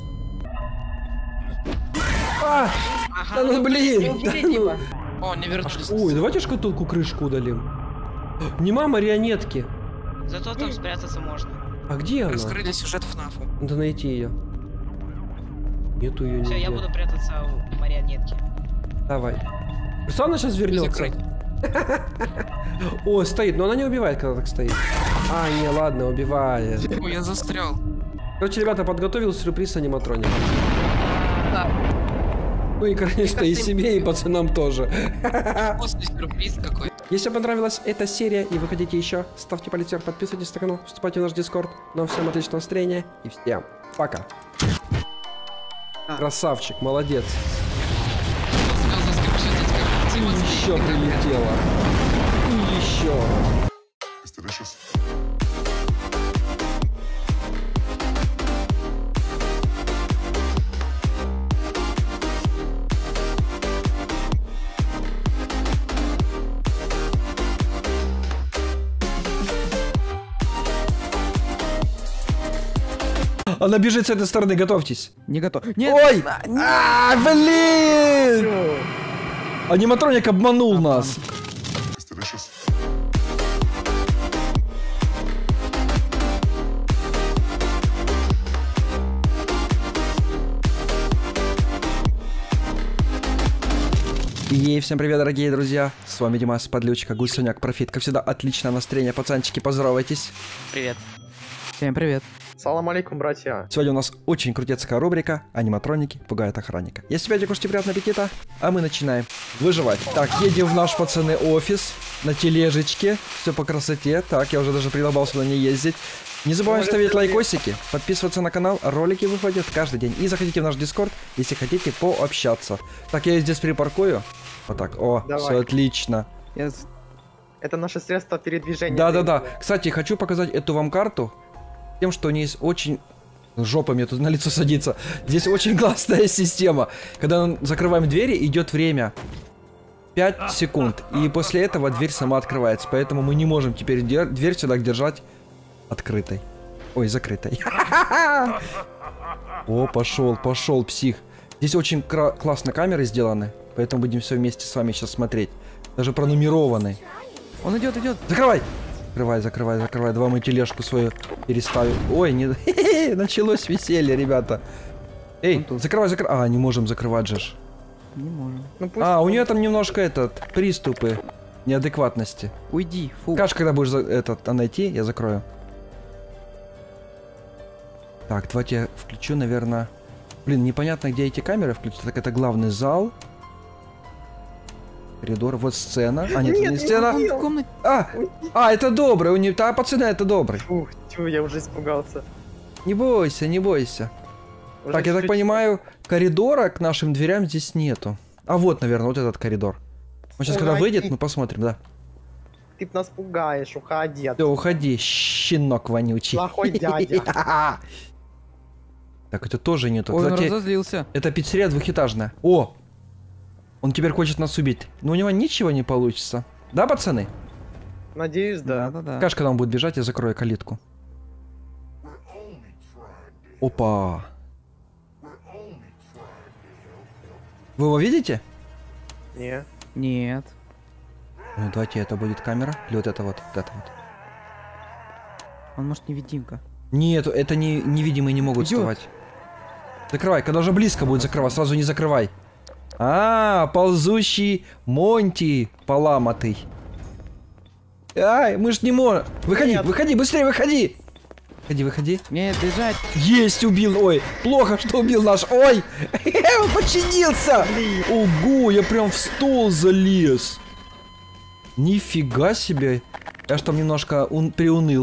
А, да ну блин. Да ну. О, не вернулись. Ой, давайте шкатулку крышку удалим. Нема марионетки. Зато там спрятаться можно. А где она? Раскрыли сюжет ФНАФа. Надо найти ее. Нету ее Все, нигде. я буду прятаться в марионетке. Давай. Что она сейчас вернется? Закрыть. О, стоит, но она не убивает, когда так стоит. А, не, ладно, убивает. Ой, я застрял. Короче, ребята, подготовил сюрприз аниматроника. Да. Ну и, конечно, и себе, и пацанам тоже. Вкусный сюрприз какой. Если вам понравилась эта серия и вы хотите еще, ставьте палец вверх, подписывайтесь на канал, вступайте в наш дискорд. Ну а всем отличного настроения и всем пока. Красавчик, молодец. И еще прилетело. И еще. Она бежит с этой стороны, готовьтесь. Не готов. Нет! Ой! А, блин! Аниматроник обманул нас. Ей, всем привет, дорогие друзья. С вами Димас, Подлючка, Гусуняк, Профит. Как всегда, отличное настроение. Пацанчики, поздоровайтесь. Привет. Всем привет. Салам алейкум, братья. Сегодня у нас очень крутецкая рубрика «Аниматроники пугают охранника». Если опять кушайте, приятного аппетита, а мы начинаем выживать. Так, едем в наш, пацаны, офис на тележечке. Все по красоте. Так, я уже даже придолбался на ней ездить. Не забываем ставить лайкосики, подписываться на канал, ролики выходят каждый день. И заходите в наш дискорд, если хотите пообщаться. Так, я здесь припаркую. Вот так, о, все отлично. Это наше средство передвижения. Да-да-да. Кстати, хочу показать эту вам карту. Тем, что у нее есть очень... Жопа мне тут на лицо садится. Здесь очень классная система. Когда закрываем двери, идет время. 5 секунд. И после этого дверь сама открывается. Поэтому мы не можем теперь дверь сюда держать открытой. Ой, закрытой. О, пошел, псих. Здесь очень классно камеры сделаны. Поэтому будем все вместе с вами сейчас смотреть. Даже пронумерованы. Он идет. Закрывай! Закрывай. Давай мы тележку свою переставим. Ой, не... началось веселье, ребята. Эй, закрывай. А, не можем закрывать же. Не можем. А, у нее там немножко приступы неадекватности. Уйди, фу. Каш, когда будешь найти, я закрою. Так, давайте я включу, наверное... Блин, непонятно, где эти камеры включить. Так, это главный зал. Коридор, вот сцена. А, нет, не сцена. Он в комнате. А, это добрый. А, пацаны, это добрый. Ух, чё, я уже испугался. Не бойся. Уже Так, я так чуть-чуть. понимаю, коридора к нашим дверям здесь нету. А вот, наверное, вот этот коридор. Он сейчас, когда Уходи. выйдет, мы посмотрим, да. Ты нас пугаешь, уходи. Все, уходи, щенок вонючий. Плохой дядя. Так, это тоже нету. Ой, он Кстати, разозлился. это пиццерия двухэтажная. О! Он теперь хочет нас убить. Но у него ничего не получится. Да, пацаны? Надеюсь, да. Да. Каш, когда он будет бежать, я закрою калитку. Опа! Вы его видите? Не. Нет. Ну, давайте это будет камера. Или вот это вот. Он может невидимка. Нет, это невидимые не могут Идёт. вставать. Закрывай, когда уже близко будет закрывать, сразу не закрывай. А, ползущий Монти поломатый. Ай, мы ж не можем. Выходи, Нет. выходи, быстрее выходи. Выходи, выходи. Нет, бежать. Есть, убил. Ой, плохо, что убил наш. Ой, он подчинился. Ого, я прям в стол залез. Нифига себе. Я ж там немножко приуныл.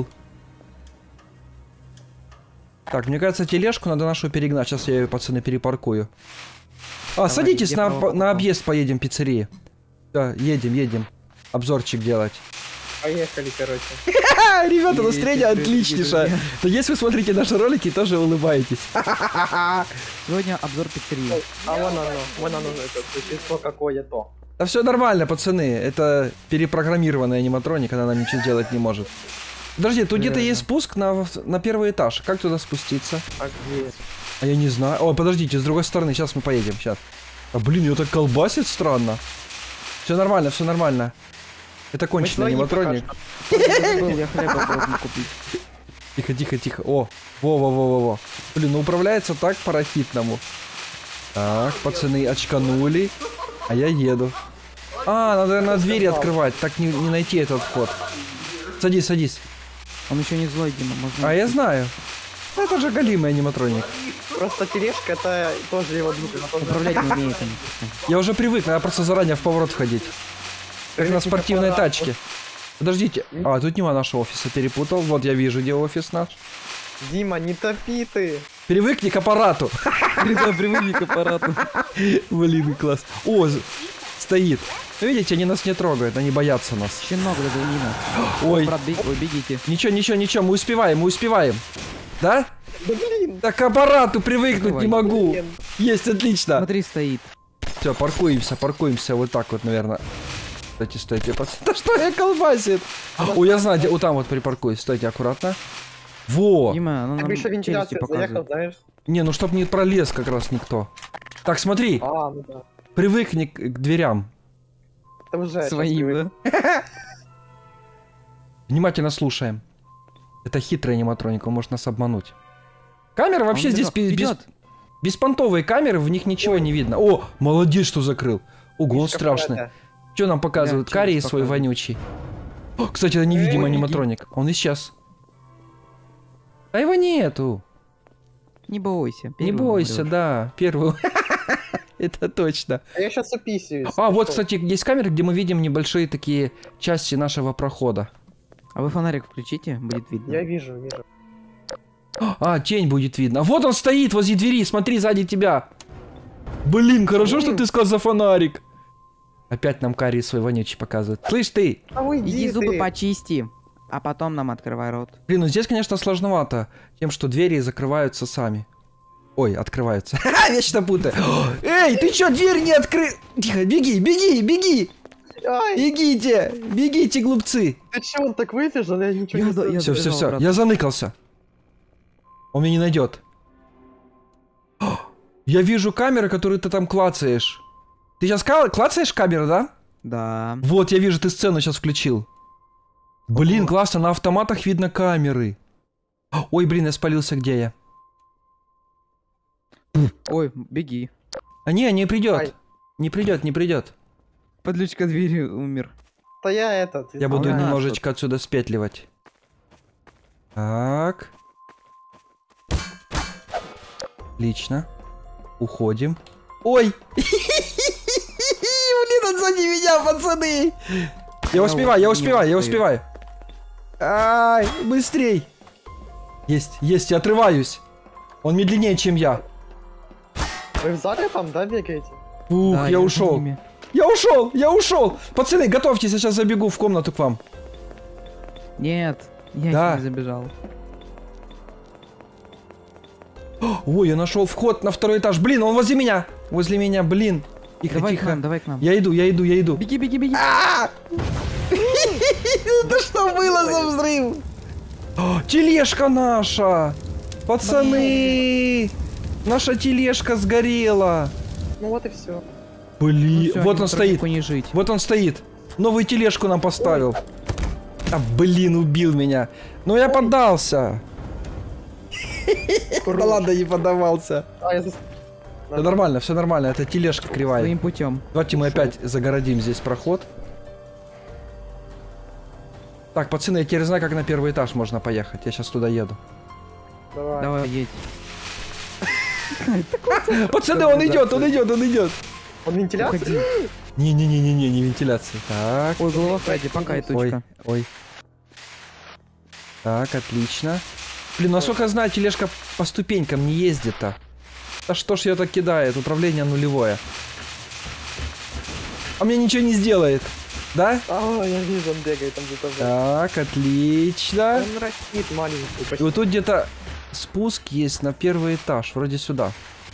Так, мне кажется, тележку надо нашу перегнать. Сейчас я ее, пацаны, перепаркую. Давай, садитесь где на провокатор? объезд, поедем в пиццерии. Да, едем. Обзорчик делать. Поехали, короче. Ребята, Привет, настроение привет, отличнейшее. друзья. То если вы смотрите наши ролики, тоже улыбаетесь. Сегодня обзор пиццерии. А вон оно, это существо какое-то. Да все нормально, пацаны. Это перепрограммированный аниматроник, она нам ничего делать не может. Подожди, тут где-то есть спуск на первый этаж. Как туда спуститься? А где? А я не знаю. О, подождите, с другой стороны. Сейчас мы поедем, сейчас. А блин, ее так колбасит странно. Все нормально, все нормально. Это конченый аниматроник. Я хлеба должен купить. Тихо, тихо, тихо. О, во. Блин, ну управляется так по-рахитному. Так, пацаны очканули. А я еду. А, надо на двери открывать. Так не найти этот вход. Садись, садись. Он еще не злой, Дима. Можно... А я знаю. Это же голимый аниматроник. Просто тележка это тоже его друг. она тоже- Управлять не умеет он. Я уже привык, надо просто заранее в поворот входить. Как на спортивной тачке. Подождите. А, тут нема нашего офиса, перепутал. Вот я вижу, где офис наш. Дима, не топи ты. Привыкни к аппарату. Да, привыкни к аппарату. Блин, класс. О, стоит. Видите, они нас не трогают, они боятся нас. Щенок, да, Дима. Ой, Брат, ой, бегите. ничего, мы успеваем. Да? Да блин. Так к аппарату привыкнуть Давай. не могу. Блин. Есть, отлично. Смотри, стоит. Все, паркуемся вот так вот, наверное. Стойте, пацаны. Да что я колбасит? Ой, я знаю, где... Вот там вот припаркуюсь. Стойте, аккуратно. Во! Дима, она Ты нам бы еще челюсти вентиляцию заехал, показывает. знаешь? Не, ну чтоб не пролез как раз никто. Так, смотри, А, ну да. привыкни к дверям. Это уже сейчас Своим, привык. да? Внимательно слушаем. Это хитрый аниматроник, он может нас обмануть. Камера А вообще он здесь бежит. беспонтовые камеры, в них ничего не видно. О, молодец, что закрыл. Ого, он Мишка, страшный. правда. Что нам показывают? Да, Карий челюсть свой показывает. вонючий. О, кстати, это невидимый Ой, аниматроник. Он исчез. А его нету. Не бойся. Не первым бойся, умрёшь. да. Первый. Это точно. А я сейчас уписываюсь. А, вот, Что? кстати, есть камеры, где мы видим небольшие такие части нашего прохода. А вы фонарик включите, будет видно. Я вижу. А, тень будет видно. Вот он стоит возле двери, смотри, сзади тебя. Блин, хорошо, что ты сказал за фонарик. Опять нам Карий свой вонючий показывает. Слышь ты! А уйди Иди зубы ты. почисти, а потом нам открывай рот. Блин, ну здесь, конечно, сложновато. Тем, что двери закрываются сами. Ой, открываются. Ха, вечно путаю. Эй, ты чё, дверь не открыл? Тихо, беги! Ай, Бегите, глупцы. ты че, он так выбежал? Я ничего не знаю. Все, Добежал, брат. я заныкался. Он меня не найдет. Я вижу камеры, которые ты там клацаешь. Ты сейчас клацаешь камеры, да? Да. Вот, я вижу, ты сцену сейчас включил. Блин, классно, на автоматах видно камеры. Ой, блин, я спалился, где я? Ой, беги. А не придет. Ай. Не придет. Подлючка двери умер. Да я этот. Я буду нас немножечко отсюда спетливать. Так. Отлично. Уходим. Ой! Блин, он сзади меня, пацаны! Я успеваю. Ай, быстрей! Есть, я отрываюсь. Он медленнее, чем я. Вы в зале там, да, бегаете? Ух, Да, я за ушел. ними. Я ушел! Пацаны, готовьтесь, я сейчас забегу в комнату к вам. Нет, я Да. еще не забежал. Ой, я нашел вход на второй этаж. Блин, он возле меня, блин. Тихо, Давай к тихо. нам, давай к нам. Я иду. Беги. Да что было за взрыв? Тележка наша! Пацаны! Наша тележка сгорела! Ну вот и все. Блин, Ну всё, вот он стоит. аниматронику не жить. Вот он стоит. Новую тележку нам поставил. А, блин, убил меня. Но я поддался. Да ладно, не поддавался. А, я Все нормально, это тележка кривая. Своим путем. Давайте мы опять загородим здесь проход. Так, пацаны, я теперь знаю, как на первый этаж можно поехать. Я сейчас туда еду. Давай. Давай, едь. Пацаны, он идет, он идет, он идет. Он вентиляция? Уходи. Не-не-не-не-не, не вентиляция. Так. Ой, голова Фредди, пока и Ой, точка. ой. Так, отлично. Блин, насколько я знаю, тележка по ступенькам не ездит-то. Да что ж ее так кидает? Управление нулевое. А мне ничего не сделает. Да? А, я вижу, он бегает там где-то. Так, отлично. Он растит маленький. И Почти. вот тут где-то спуск есть на первый этаж. Вроде сюда.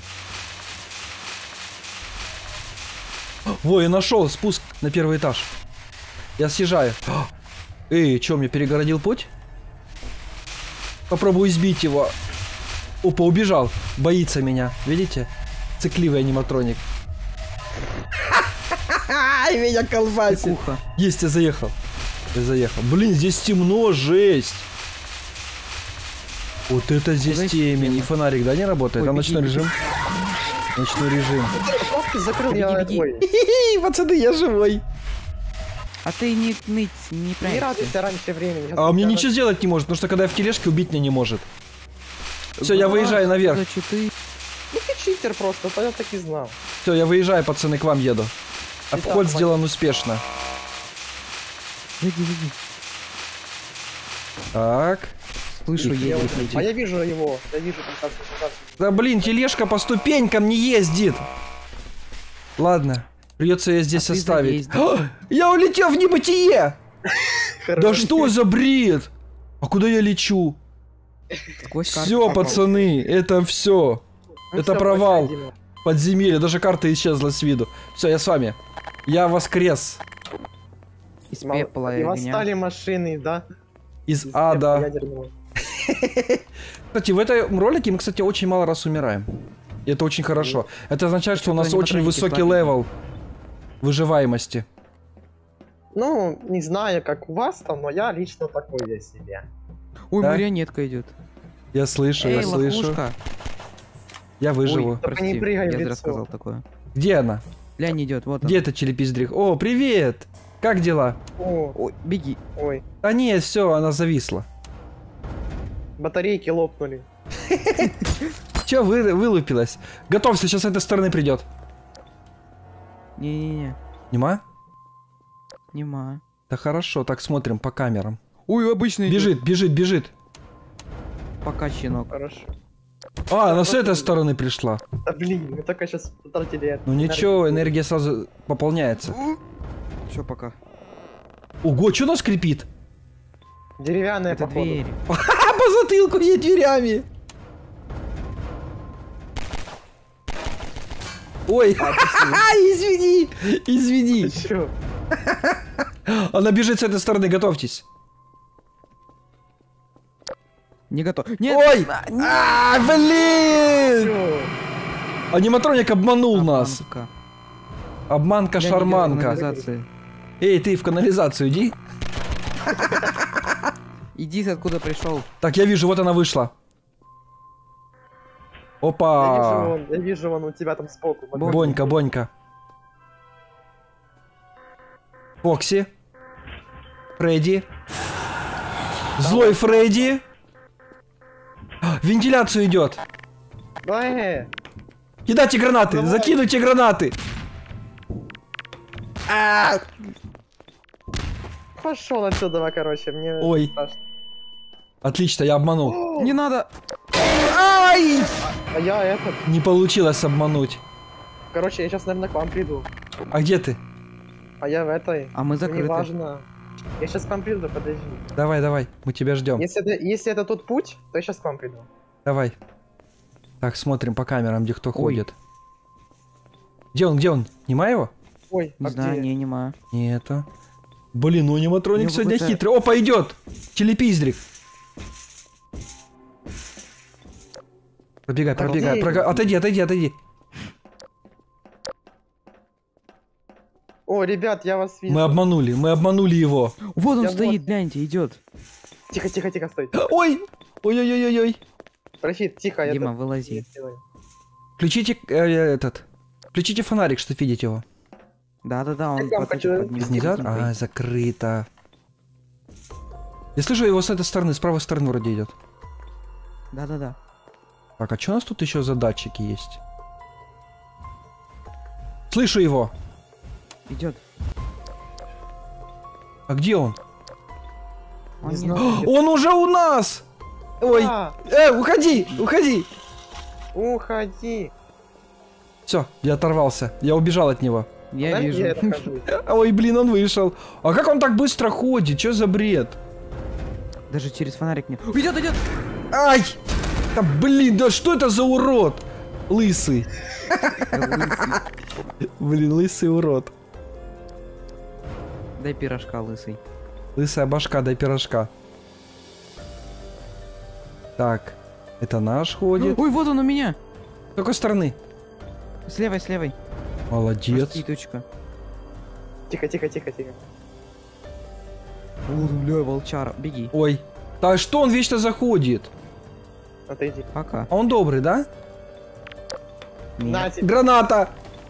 Во, я нашел спуск на первый этаж. Я съезжаю. Эй, что, мне перегородил путь? Попробую сбить его. Опа, убежал. Боится меня. Видите? Цикливый аниматроник. Ай, меня колбасит. Куха. Есть, я заехал. Я заехал. Блин, здесь темно, жесть. Вот это здесь Знаете, темень. И тема. фонарик, да, не работает? Ой, Там беги, ночной беги. режим. Ночной режим. Ты закрыл, Беги, я беги. твой. Хи-хи, пацаны, я живой. А ты не ныть, не Не прячься. радуйся раньше времени. А он мне ничего сделать не может, потому что когда я в тележке, убить меня не может. Все, я выезжаю наверх. За читы. Ну ты читер просто, то я так и знал. Все, я выезжаю, пацаны, к вам еду. Обход Итак, сделан успешно. Иди, иди. Так. Слышу, Тихо. едет. А я вижу его. Я вижу там Да блин, тележка по ступенькам не ездит. Ладно, придется ее здесь А ты оставить. заездил. О, я улетел в небытие! Да что за бред? А куда я лечу? Сквозь карту Все, попал. пацаны, это все. Это провал. Подземелье, даже карта исчезла с виду. Все, я с вами. Я воскрес Из пепла И я восстали машины, да? из Из ада. пепла ядерного. Кстати, в этом ролике мы, кстати, очень мало раз умираем. И это очень хорошо. Это означает, что у нас Что-то очень аниматроники высокий слабенькие. левел выживаемости. Ну, не знаю, как у вас там, но я лично такой я себе. Ой, Да? марионетка идет. Я слышу, Эй, я слышу. лохушка. Я выживу. Ой, Только не прости, прыгай в я зря лицо. сказал такое. Где она? Лянь идет, вот Где он. эта челепиздрих? О, привет! Как дела? О, Ой, беги. ой, А не, все, она зависла. батарейки лопнули. Че, вылупилась? Готовься, сейчас с этой стороны придет. Не-не-не. Нема? Нема. Да хорошо, так смотрим по камерам. Ой, обычный Бежит, бежит, бежит. Пока щенок. Хорошо. А, она с этой стороны пришла. Да блин, мы только сейчас потратили. Ну ничего, энергия сразу пополняется. Все, пока. Ого, что она скрипит? Деревянная, Это походу. дверь. А по затылку ей дверями. Ой, извини, извини. Ты чё? Она бежит с этой стороны, готовьтесь. Не готов. Нет! Ой, блин! Чё? Аниматроник обманул нас. Обманка. Обманка, Лянь идет в шарманка. канализацию. Эй, ты в канализацию иди. Иди, откуда пришел. Так, я вижу, вот она вышла. Опа. Я вижу вон у тебя там сбоку. Бонька, Бонька. Фокси. Фредди. Злой Фредди. Вентиляцию идет. Кидайте гранаты, Давай. закидывайте гранаты. Пошел отсюда, короче, мне Ой. страшно. Отлично, я обманул. Не надо! Ай! А я этот, Не получилось обмануть. короче, я сейчас, наверное, к вам приду. А где ты? А я в этой. А мы Ну, закрыты. неважно. Я сейчас к вам приду, подожди. Давай, давай, мы тебя ждем. Если это тот путь, то я сейчас к вам приду. Давай. Так, смотрим по камерам, где кто Ой. ходит. Где он, где он? Нема его? Ой, Не а знаю, где? нема. Нету. Блин, ну аниматроник Ну, сегодня какой-то- хитрый. Опа, идет! Телепиздрик. Пробегай, Так, пробегай. где? Отойди, отойди, отойди. О, ребят, я вас вижу. Мы обманули его. Вот он Я стоит, вот. гляньте, идет. Тихо, тихо, тихо, стой. Ой! Ой-ой-ой-ой-ой. Рафит, тихо, я Дима, тут вылази. сделаю. Включите Включите фонарик, чтобы видеть его. Да-да-да, он Я к вам потом хочу- под ним Снизу? будет. А, закрыто. Я слышу его с этой стороны, с правой стороны вроде идет. Да-да-да. Так, а что у нас тут еще за датчики есть? Слышу его. Идет. А где он? Не знаю. Он уже у нас! Ой, А, уходи, уходи! уходи. Все, я оторвался. Я убежал от него. Я Знаешь, вижу. где я нахожусь? Ой, блин, он вышел. А как он так быстро ходит? Что за бред? Даже через фонарик не... Идет, идет! Ай! Да блин, да что это за урод? Лысый. Блин, лысый урод. Дай пирожка, лысый. Лысая башка, дай пирожка. Так, это наш ходит. Ой, вот он у меня! С какой стороны? С левой, с левой. Молодец. Прости, точка. Тихо, тихо, тихо, тихо. О, бля, волчара. Беги. Ой. Да что он вечно заходит? Отойди. Пока. А он добрый, да? На тебе. Граната!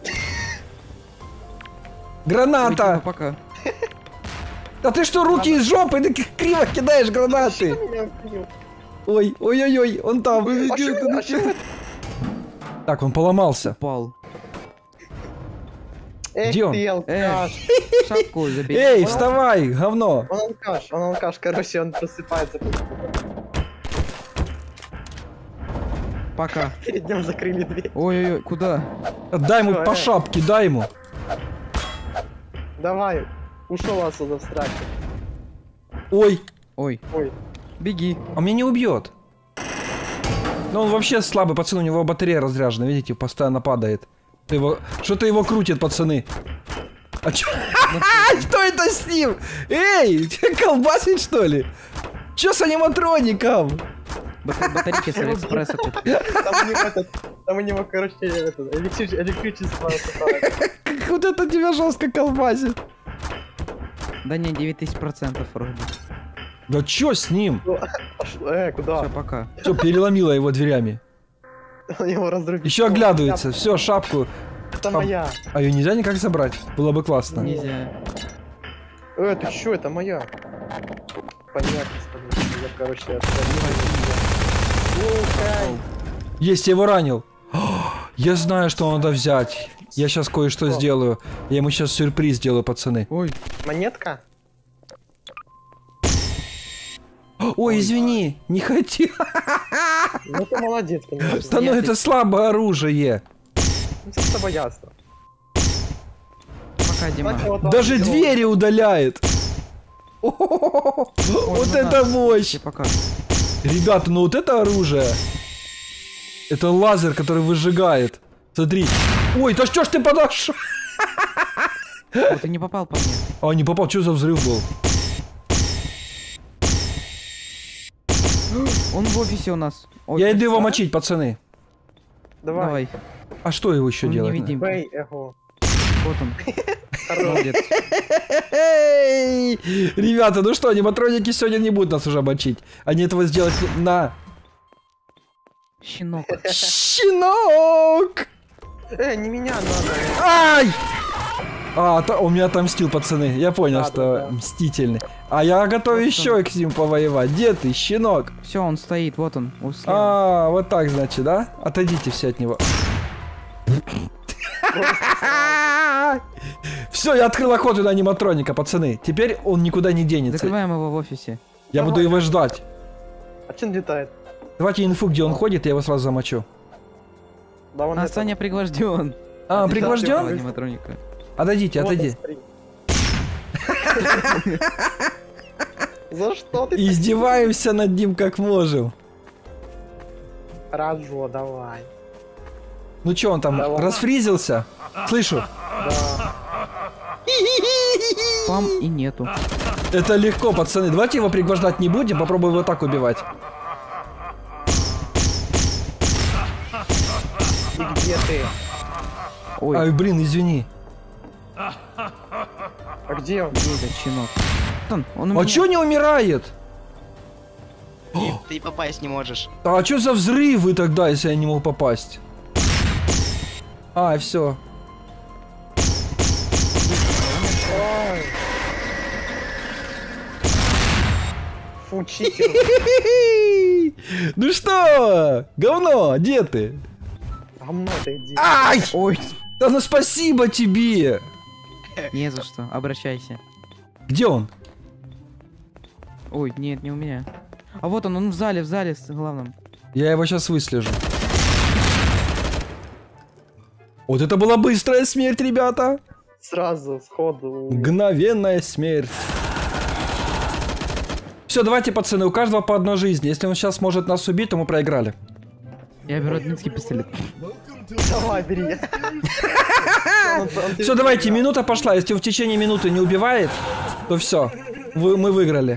Граната! Видимо, пока. Да ты что, руки из жопы? Ты криво кидаешь гранаты! Меня убил. Ой, ой-ой-ой, он там. А чё вы- Так, он поломался. Упал. Эх Где он? ты, алкаш. Шапку забери. Эй, вставай, говно! Он алкаш, короче, он просыпается. Пока. Перед ним закрыли дверь. Ой-ой-ой, куда? Дай ему по шапке, дай ему. Давай, ушел отсюда в страхе. Ой, Ой, Ой, беги. он меня не убьет. Ну он вообще слабый, пацаны, у него батарея разряжена, видите, постоянно падает. Что-то его крутит, пацаны. А чё? Что это с ним? Эй, тебя колбасит, что ли? Чё с аниматроником? Батарейки с Алиэкспресса купил. там у него, короче, электричество. Как вот это тебя жестко колбасит? Да не, 9000% вроде. Да чё с ним? Куда? Все, пока. Все, переломило его дверями. Он его разрубил. Еще оглядывается. Все, шапку. Это моя. А ее нельзя никак забрать? Было бы классно. Нельзя. Ты чё, это моя. Понятно, я, короче, Есть, я его ранил. Я знаю, что надо взять. Я сейчас кое-что сделаю. Я ему сейчас сюрприз сделаю, пацаны. Ой. Монетка? Ой, извини, не хотел. Ну ты молодец, конечно. Да ну это слабое оружие. Ну, это с тобой ясно. Пока, Дима. Даже двери удаляет. Вот это мощь. Пока. Ребята, ну вот это оружие. Это лазер, который выжигает. Смотри. Ой, да что ж ты подошел? О, ты не попал по мне. А, не попал, что за взрыв был? Он в офисе у нас. Ой, Я иду его красава. мочить, пацаны. Давай. А что его еще Он делать? невидим. Бэй, эго. Вот он. Молодец. Эй! Ребята, ну что, аниматроники сегодня не будут нас уже мочить. Они этого сделать на... Щенок. Щенок! Не меня надо. Ай! Он меня отомстил, пацаны. Я понял, Да, что да, да. мстительный. А я готов Вот еще с ним повоевать. Где ты, щенок? Все, он стоит, вот он. Слева. Вот так, значит, да? Отойдите все от него. Все, я открыл охоту на аниматроника, пацаны. Теперь он никуда не денется. Закрываем его в офисе. Я буду его ждать. А че он летает? Давайте инфу, где он ходит, я его сразу замочу. Да он А это- Саня пригвожден. Пригвожден? Аниматроника. Отойдите, Вот он, отойди. смотри. За что ты? Издеваемся над ним как можем. Хорошо, давай. Ну чё, он там Давай. расфризился? Слышу. Пам и нету. Это легко, пацаны. Давайте его пригвождать не будем, попробуем его так убивать. И где ты? Ой, Ай, блин, извини. А где он? где этот щенок? Он у А меня. чё не умирает? Ты попасть не можешь. А чё за взрывы тогда, если я не мог попасть? Все. Фу, читер. Ну что, говно, где ты? Говно ты иди. Ай! Ой, Да ну спасибо тебе! не за что, обращайся. Где он? Ой, нет, не у меня. А вот он в зале с главным. Я его сейчас выслежу. Вот это была быстрая смерть, ребята! Сразу, сходу. Мгновенная смерть. Все, давайте, пацаны, у каждого по одной жизни. Если он сейчас может нас убить, то мы проиграли. Я беру админский пистолет. Давай, бери. Все, давайте, минута пошла. Если он в течение минуты не убивает, то все, мы выиграли.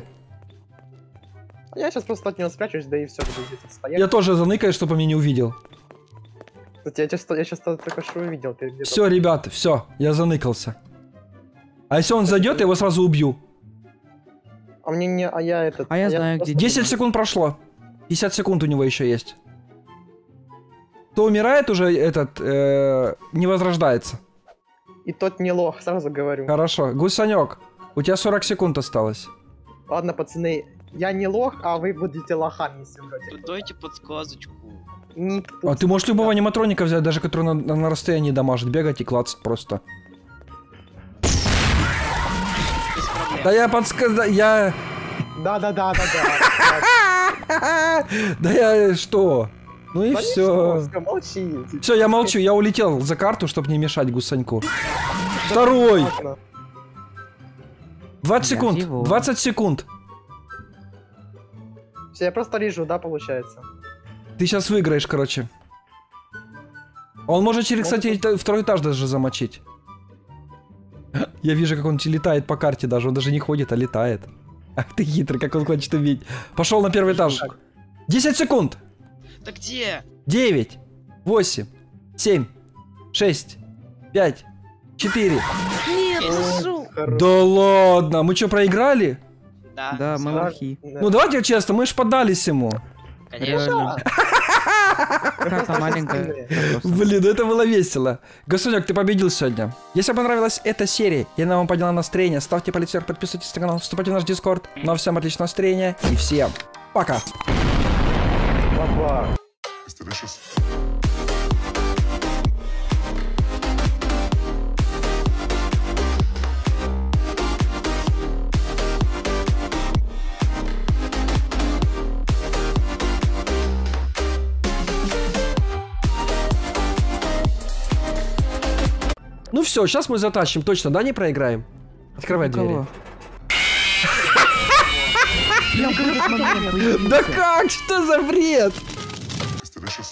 Я сейчас просто от него спрячусь, да и все, буду здесь стоять. Я тоже заныкаюсь, чтобы он меня не увидел. Кстати, я сейчас только что увидел. Ты где-то... Все, ребята, все, я заныкался. А если он зайдет, я его сразу убью. А мне не... А я этот... А я знаю, где... 10 секунд прошло. 50 секунд у него еще есть. Кто умирает уже, этот, не возрождается. И тот не лох, сразу говорю. Хорошо. Гусанек, у тебя 40 секунд осталось. Ладно, пацаны, я не лох, а вы будете лохами, если умрете. Дайте подсказочку. Не А ты можешь любого аниматроника взять, даже который на расстоянии дамажит, бегать и клацать просто. Без проблем. Да я подсказал, я... Да. Да я что? Ну и все. Молчи. Все, я молчу, я улетел за карту, чтобы не мешать гусаньку. Второй! 20 секунд, 20 секунд. Все, я просто лежу, да, получается? Ты сейчас выиграешь, короче. Он может через, кстати, второй этаж даже замочить. Я вижу, как он летает по карте даже. Он даже не ходит, а летает. Ах ты хитрый, как он хочет убить. Пошел на первый этаж. 10 секунд. Да где? 9, 8, 7, 6, 5, 4. Да ладно, мы что, проиграли? Да. Да, мы лохи. Ну давайте честно, мы ж поддались ему. Конечно. Карта маленькая. Блин, это было весело. Гусанек, ты победил сегодня. Если вам понравилась эта серия и она вам подняла настроение, ставьте палец вверх, подписывайтесь на канал, вступайте в наш дискорд. Ну а всем отличного настроения и всем пока. It's delicious. Ну все, сейчас мы затащим, точно, да, не проиграем? Открывай двери. Да как? Что за бред? It's delicious.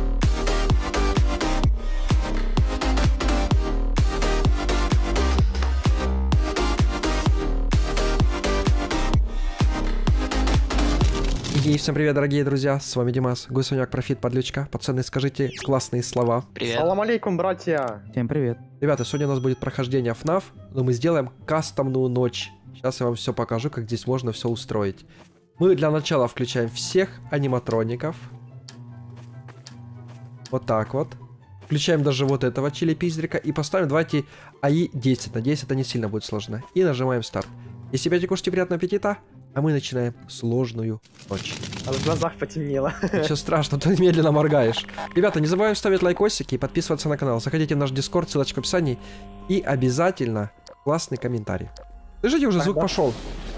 И всем привет, дорогие друзья, с вами Димас, Гусанек, Профит, Подлючка. Пацаны, скажите классные слова. Привет. Салам алейкум, братья. Всем привет. Ребята, сегодня у нас будет прохождение FNAF, но мы сделаем кастомную ночь. Сейчас я вам все покажу, как здесь можно все устроить. Мы для начала включаем всех аниматроников. Вот так вот. Включаем даже вот этого чили-пиздрика и поставим, давайте, АИ 10. Надеюсь, это не сильно будет сложно. И нажимаем старт. Если опять кушайте, приятного аппетита. А мы начинаем сложную ночь. А в глазах потемнело. Ничего страшного, ты медленно моргаешь. Ребята, не забываем ставить лайкосики и подписываться на канал. Заходите в наш дискорд, ссылочка в описании. И обязательно классный комментарий. Слышите, уже звук пошел.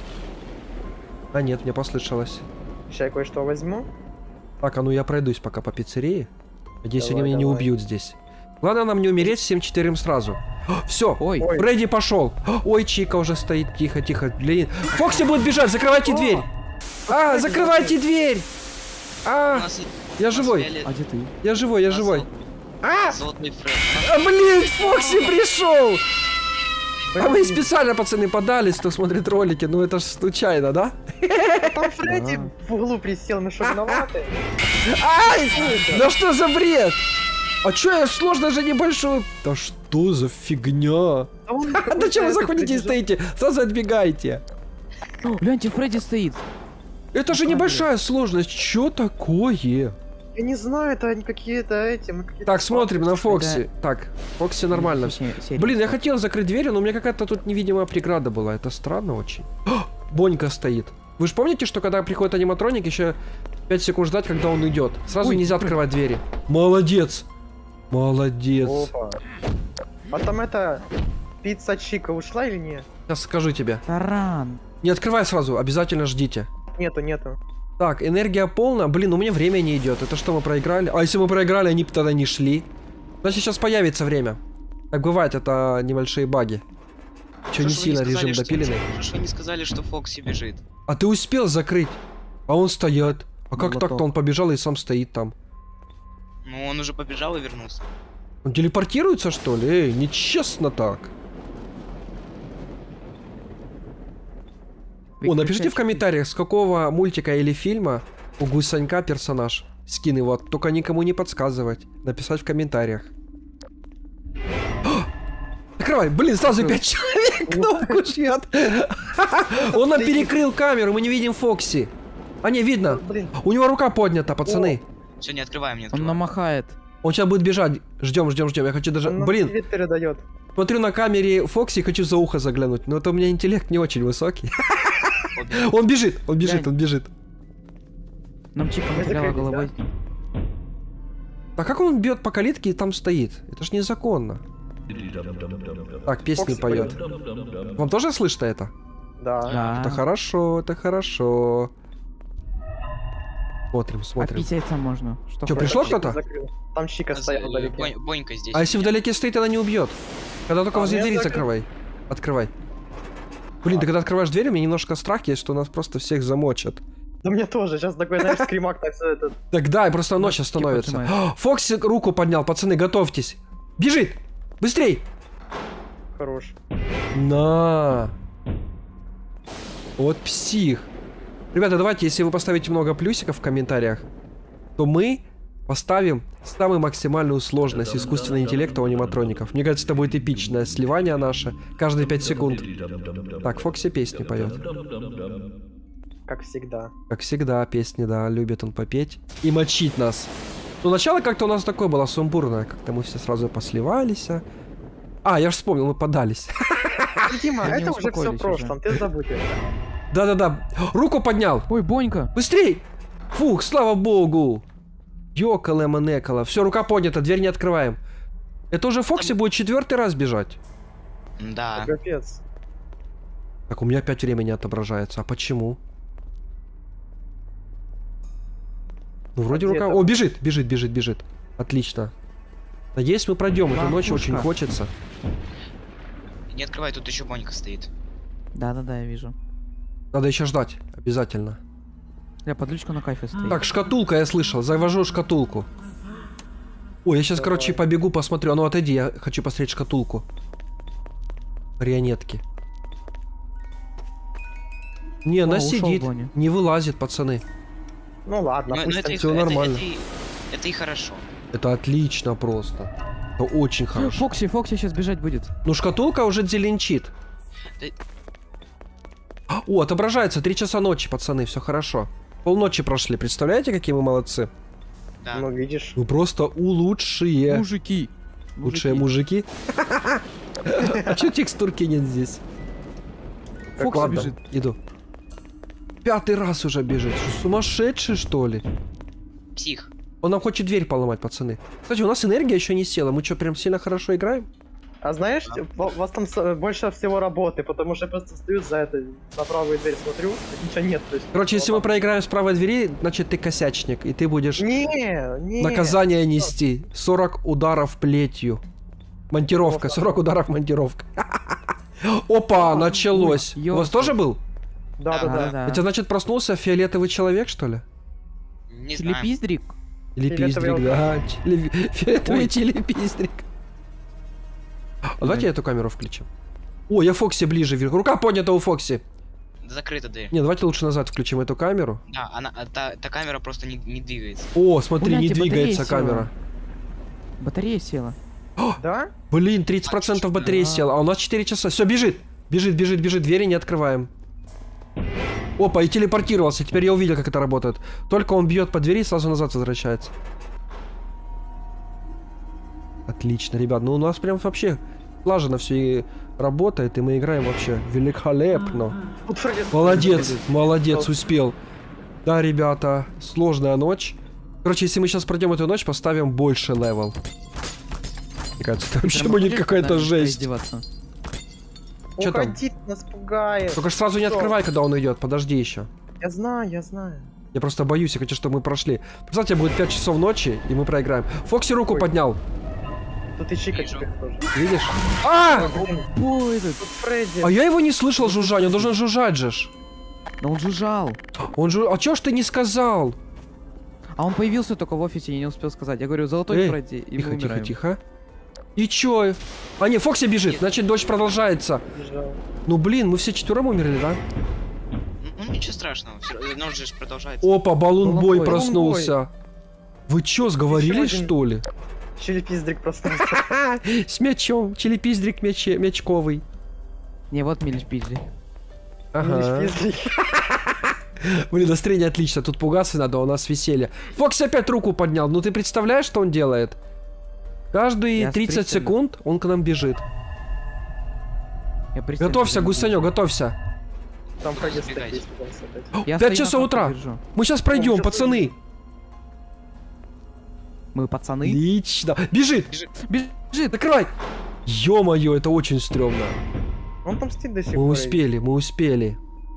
А нет, мне послышалось. Сейчас я кое-что возьму. Так, а ну я пройдусь пока по пиццерии. Надеюсь, Давай, они меня не давай. убьют здесь. Главное нам не умереть всем четырем сразу. Все, Ой. Фредди пошел. Ой, Чика уже стоит. Тихо, тихо. Блин. Фокси будет бежать, закрывайте дверь. А, закрывайте дверь. У А, нас и- я у нас живой. фиолет- А где ты? Я живой, я у нас живой. зол- Золотой Фред. А, блин, Фокси пришел. А мы специально, пацаны, подались, кто смотрит ролики. Ну это ж случайно, да? Там Фредди в углу присел, мы что, виноваты? Ай! Да что за бред? А чё я сложно же небольшой? Да что за фигня? Да чё вы заходите и стоите? Сразу отбегайте. Гляньте, Фредди стоит. Это же небольшая сложность. Чё такое? Я не знаю, это они какие-то эти... мы какие-то Так, смотрим на Фокси. Да. Так, Фокси нормально все. Серия. Блин, я хотел закрыть дверь, но у меня какая-то тут невидимая преграда была. Это странно очень. О, Бонька стоит. Вы же помните, что когда приходит аниматроник, еще 5 секунд ждать, когда он уйдет. Сразу Ой, нельзя открывать двери. Молодец. Молодец. Опа. А там это... Пицца Чика ушла или нет? Сейчас скажу тебе. Таран. Не открывай сразу, обязательно ждите. Нету. Так, энергия полна. Блин, у меня время не идет. Это что, мы проиграли? А если мы проиграли, они бы тогда не шли. Значит, сейчас появится время. Так бывает, это небольшие баги. Че, не сильно режим допиленный. Что не сказали, что Фокси бежит? А ты успел закрыть? А он стоит. А как Молоток. так-то он побежал и сам стоит там? Ну, он уже побежал и вернулся. Он телепортируется, что ли? Эй, нечестно так. О, напишите в комментариях, с какого мультика или фильма у Гусанька персонаж. Скин его, только никому не подсказывать. Написать в комментариях. Закрывай, блин, сразу 5 человек кнопку жмет. Он нам перекрыл камеру, мы не видим Фокси. А не, видно. Блин. У него рука поднята, пацаны. Все, не открываем, не Он открываем. намахает. Он сейчас будет бежать. Ждем. Я хочу даже... Он нам Блин, привет передает. смотрю на камере Фокси и хочу за ухо заглянуть. Но это у меня интеллект не очень высокий. Побежал. Он бежит. Нам Чика Мы потеряла закрылись, головой. А как он бьет по калитке и там стоит? Это ж незаконно. Так, песни Фокси поет. Вам тоже слышно это? Да. Да. Это хорошо, это хорошо. Смотрим. Описаться можно. Что Чё, хочешь. пришло кто-то? Закрыл. Там Чика стоял вдалеке. Бонька здесь. А если вдалеке стоит, она не убьет. Когда только возле я двери закрыл. закрывай. Открывай. Блин, ты когда открываешь дверь, у меня немножко страх есть, что нас просто всех замочат. Да мне тоже. Сейчас такой, знаешь, скримак так все это... Так да, и просто ночь становится. поджимает. Фокси руку поднял, пацаны, готовьтесь. Бежит! Быстрей! Хорош. На! Вот псих. Ребята, давайте, если вы поставите много плюсиков в комментариях, то мы поставим самую максимальную сложность искусственного интеллекта у аниматроников. Мне кажется, это будет эпичное сливание наше каждые 5 секунд. Так, Фокси песни поет. Как всегда. Как всегда, песни, да, любит он попеть и мочить нас. Ну, начало как-то у нас такое было сумбурное. Как-то мы все сразу посливались. А, я же вспомнил, мы подались. Дима, Они это уже все в успокоились прошлом, ты забудь это. Да-да-да. Руку поднял. Ой, Бонька. Быстрей! Фух, слава богу! Ёкало-манекало. Все, рука поднята, дверь не открываем. Это уже Фокси будет 4-й раз бежать. Да. Капец. Так, у меня опять время не отображается. А почему? Ну, вроде где рука... там? О, бежит. Отлично. Надеюсь, мы пройдем эту ночь, очень Ловушка. хочется. Не открывай, тут еще Бонька стоит. Да, я вижу. Надо еще ждать, обязательно. Я подлючка на кайфе стоит. Так, шкатулка, я слышал. Завожу шкатулку. Ой, я сейчас, короче, побегу, посмотрю. А ну, отойди, я хочу посмотреть шкатулку. Марионетки. Не, она ушел сидит, Боня. не вылазит, пацаны. Ну ладно, Ну, пусть это, там и- всё это- нормально. это и хорошо. Это отлично просто. Это очень хорошо. Фокси сейчас бежать будет. Ну, шкатулка уже зеленчит. Ты- О, отображается, 3 часа ночи, пацаны, все хорошо. Полночи прошли, представляете, какие мы молодцы? Да. Ну, видишь. Вы просто лучшие. Мужики. Лучшие мужики. А чё текстурки нет здесь? Фокси Ладно, бежит. иду. 5-й раз уже бежит. Что, сумасшедший, что ли? Псих. Он нам хочет дверь поломать, пацаны. Кстати, у нас энергия еще не села. Мы что, прям сильно хорошо играем? А знаешь, у вас там больше всего работы, потому что я просто стою за это, на правую дверь смотрю, ничего нет. То есть, Короче, если мы проиграем с правой двери, значит ты косячник, и ты будешь Не. наказание нести. 40 ударов плетью. Монтировка, 40 ударов монтировка. Опа, началось. Ой, У вас ёлки. тоже был? Да. Это значит проснулся фиолетовый человек, что ли? Не знаю. Телепиздрик. Телепиздрик, Фиолетовый да. Фиолетовый Ой. телепиздрик. А давайте эту камеру включим. О, я Фокси ближе вижу. Рука поднята у Фокси. Закрыта дверь. Не, давайте лучше назад включим эту камеру. Да, та камера просто не двигается. О, смотри, не Гляньте, двигается батарея камера. Батарея села. Да? Блин, 30% батареи села, а у нас 4 часа. Все, бежит. Бежит, двери не открываем. Опа, и телепортировался. Теперь я увидел, как это работает. Только он бьет по двери и сразу назад возвращается. Отлично, ребят. Ну у нас прям вообще слаженно все и работает, и мы играем вообще великолепно. Тут Фредди Молодец, молодец, успел. Да, ребята, сложная ночь. Короче, если мы сейчас пройдем эту ночь, поставим больше левел. Мне кажется, это вообще будет какая-то жесть. Чё там? Уходи, нас пугает. Только ж сразу не открывай, когда он идет, подожди еще. Я знаю, я знаю. Я просто боюсь, я хочу, чтобы мы прошли. Представьте, будет 5 часов ночи, и мы проиграем. Фокси руку поднял. Тут и Чика теперь тоже. Видишь? А! Ой, этот. Тут Фредди. А я его не слышал жужжать, он должен жужжать же. Да он жужжал. Он же... А чё ж ты не сказал? А он появился только в офисе, я не успел сказать. Я говорю, золотой Фредди, и тихо, мы тихо, умираем. тихо. И чё? А не, Фокси бежит, значит дождь продолжается. Бежал. Ну блин, мы все четвером умерли, да? Ну ничего страшного, ночь же продолжается. Опа, баллон-бой Баллон-бой. проснулся. Вы чё, сговорились, Еще один. что ли? Чили-пиздрик проснулся. С мячом, челепиздрик мячковый. Не, вот Милич Пидли. Ага. Чили-пиздрик. Блин, настроение отлично, тут пугаться надо, у нас веселье. Фокси опять руку поднял, ну ты представляешь, что он делает? Каждые Я 30 пристально. секунд он к нам бежит. Я пристально Готовься, за ним гусанек, готовься. Там Фредди Избегайте. стоит, испугался опять. буду. Я 5 стою на часов фронте, утра. держу. Мы сейчас пройдем, сейчас пацаны. Мы пацаны. Отлично. Бежит. Бежит. Закрывай. Ё-моё, это очень стрёмно. Он там стоит до сих Мы пор. успели, мы успели.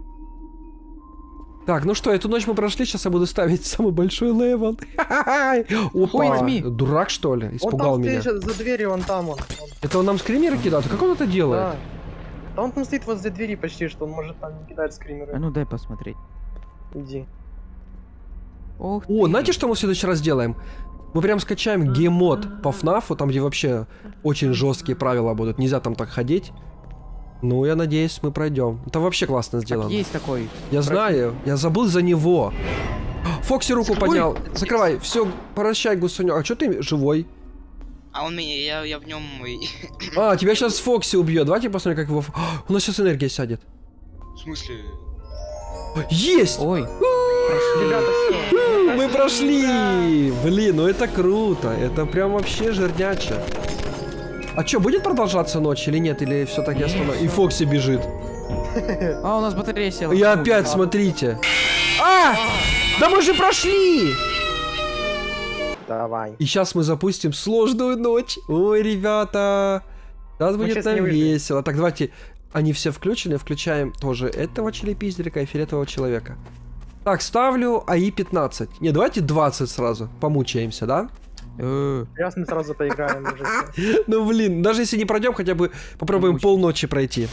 Так, ну что, эту ночь мы прошли, сейчас я буду ставить самый большой левел. Опа, возьми. дурак что ли? Он Испугал там меня. стоит за дверью, он там, он. Это он нам скримеры кидает? Как он это делает? Да. Да он там стоит возле двери почти, что он может там не кидать А скримеры. ну дай посмотреть. Иди. Ох О, ты. знаете, что мы в следующий раз сделаем? Мы прям скачаем гейммод по FNAF, там где вообще очень жесткие правила будут, нельзя там так ходить. Ну, я надеюсь, мы пройдем. Это вообще классно Так, сделано. есть такой. Я знаю, я забыл за него. Фокси руку Ой, поднял. Закрывай, все, прощай, гусанек. А что ты живой? А он меня, я в нем А, тебя сейчас Фокси убьет. Давайте посмотрим, как его... У нас сейчас энергия сядет. В смысле? Есть! Ой. Ребята, все. Мы прошли! Блин, ну это круто. Это прям вообще жирняче. А что, будет продолжаться ночь или нет? Или все-таки остановится? И Фокси бежит. А, у нас батарея села. И опять, смотрите. А! Да мы же прошли! Давай. И сейчас мы запустим сложную ночь. Ой, ребята. Сейчас будет щас нам не выживем. весело. Так, давайте. Они все включены. Включаем тоже этого челепиздрика и фиолетового человека. Так, ставлю АИ 15. Не, давайте 20 сразу. Помучаемся, да? Сейчас мы сразу поиграем уже. всё. Ну, блин, даже если не пройдем, хотя бы попробуем полночи пройти.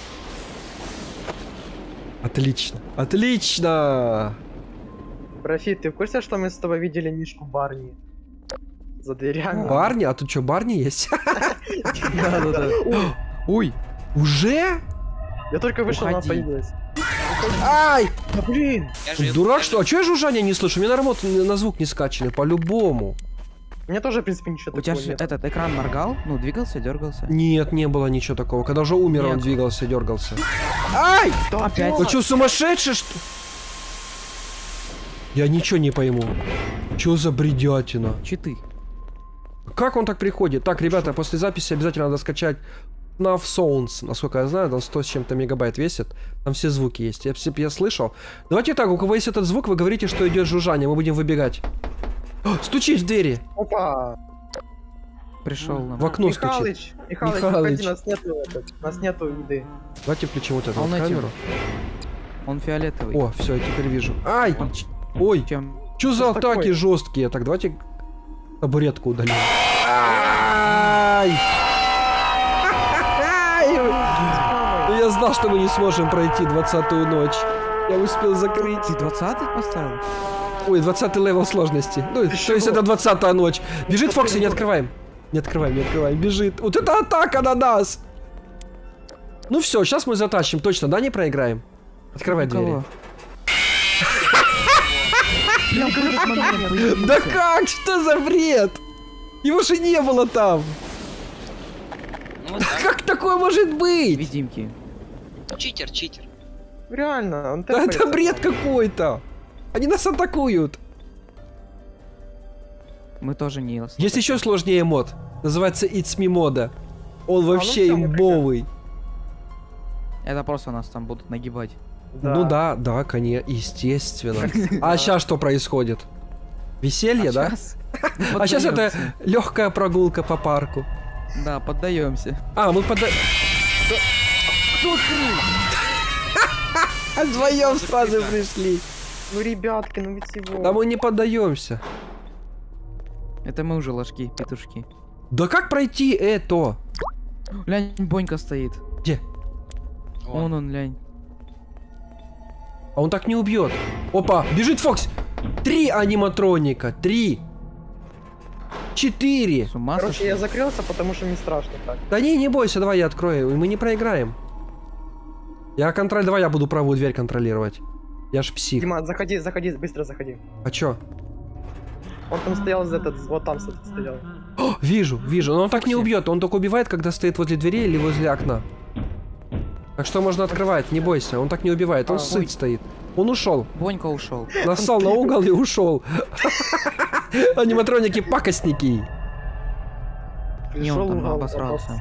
Отлично. Отлично! Брафит, ты в курсе, что мы с тобой видели Мишку Барни? За дверями. Барни? А тут что, Барни есть? Да-да-да. Ой. Уже? Я только вышел, она Уходи. появилась. Ай! Да блин! Дурак что? А чё я жужжания не слышу? У меня на звук не скачаны, по-любому. У меня тоже, в принципе, ничего У тебя такого же нет. этот экран моргал? Ну, двигался, дергался. Нет, не было ничего такого. Когда уже умер, он Нет. двигался, дергался. Ай! Да Опять. Вы что, сумасшедший, что? Я ничего не пойму. Чё за бредятина? Читы. Как он так приходит? Так, ребята, после записи обязательно надо скачать FNAF Sounds. Насколько я знаю, там 100 с чем-то мегабайт весит. Там все звуки есть. Я слышал. Давайте так, у кого есть этот звук, вы говорите, что идет жужжание. Мы будем выбегать. О, стучись в двери. Опа! Пришел нам. В окно стучит. Михалыч, Михалыч. выходи, нас нету еды. Давайте включим вот эту А он вот этим. камеру. Он фиолетовый. О, все, я теперь вижу. Ай! Он Ой, чем? что за Что атаки такое? жесткие? Так, давайте табуретку удалим. Ай! Ну, я знал, что мы не сможем пройти 20-ю ночь. Я успел закрыть. Ты 20-й поставил? Ой, 20-й левел сложности. Ну, то есть это 20-я ночь. Бежит Фокси, не открываем. Не открываем, не открываем. Бежит. Вот это атака на нас! Ну все, сейчас мы затащим. Точно, да, не проиграем? Открывай двери. Кого? Прям в этот момент появился. Да как? Что за бред? Его же не было там. Ну вот так. Как такое может быть? Видимки. Читер, читер. Реально, он Да это тэпается. бред какой-то. Они нас атакуют. Мы тоже не... Есть еще сложнее мод. Называется It's Me мода. Он вообще всё, имбовый. Это просто нас там будут нагибать. Ну да, да, конечно, естественно. А сейчас что происходит? Веселье, да? А сейчас это легкая прогулка по парку. Да, поддаемся. А, мы поддаемся. Кто открыл? Вдвоем сразу пришли. Ну, ребятки, ну ведь его. Да мы не поддаемся. Это мы уже ложки, петушки. Да как пройти это? Лянь, Бонька стоит. Где? Он, лянь. А он так не убьет. Опа, бежит Фокс. 3 аниматроника. 3. 4. С ума Короче, сошли? я закрылся, потому что мне страшно так. Да не бойся, давай я открою, и мы не проиграем. Давай я буду правую дверь контролировать. Я ж псих. Дима, заходи, быстро заходи. А чё? Он там стоял, вот там стоял. О, вижу. Но он так не убьет. Он только убивает, когда стоит возле двери или возле окна. Так что можно открывать, не бойся. Он так не убивает. Он сыт стоит. Он ушел. Бонька ушел. Нассал на угол и ушел. Аниматроники пакостники. Не, он там обосрался.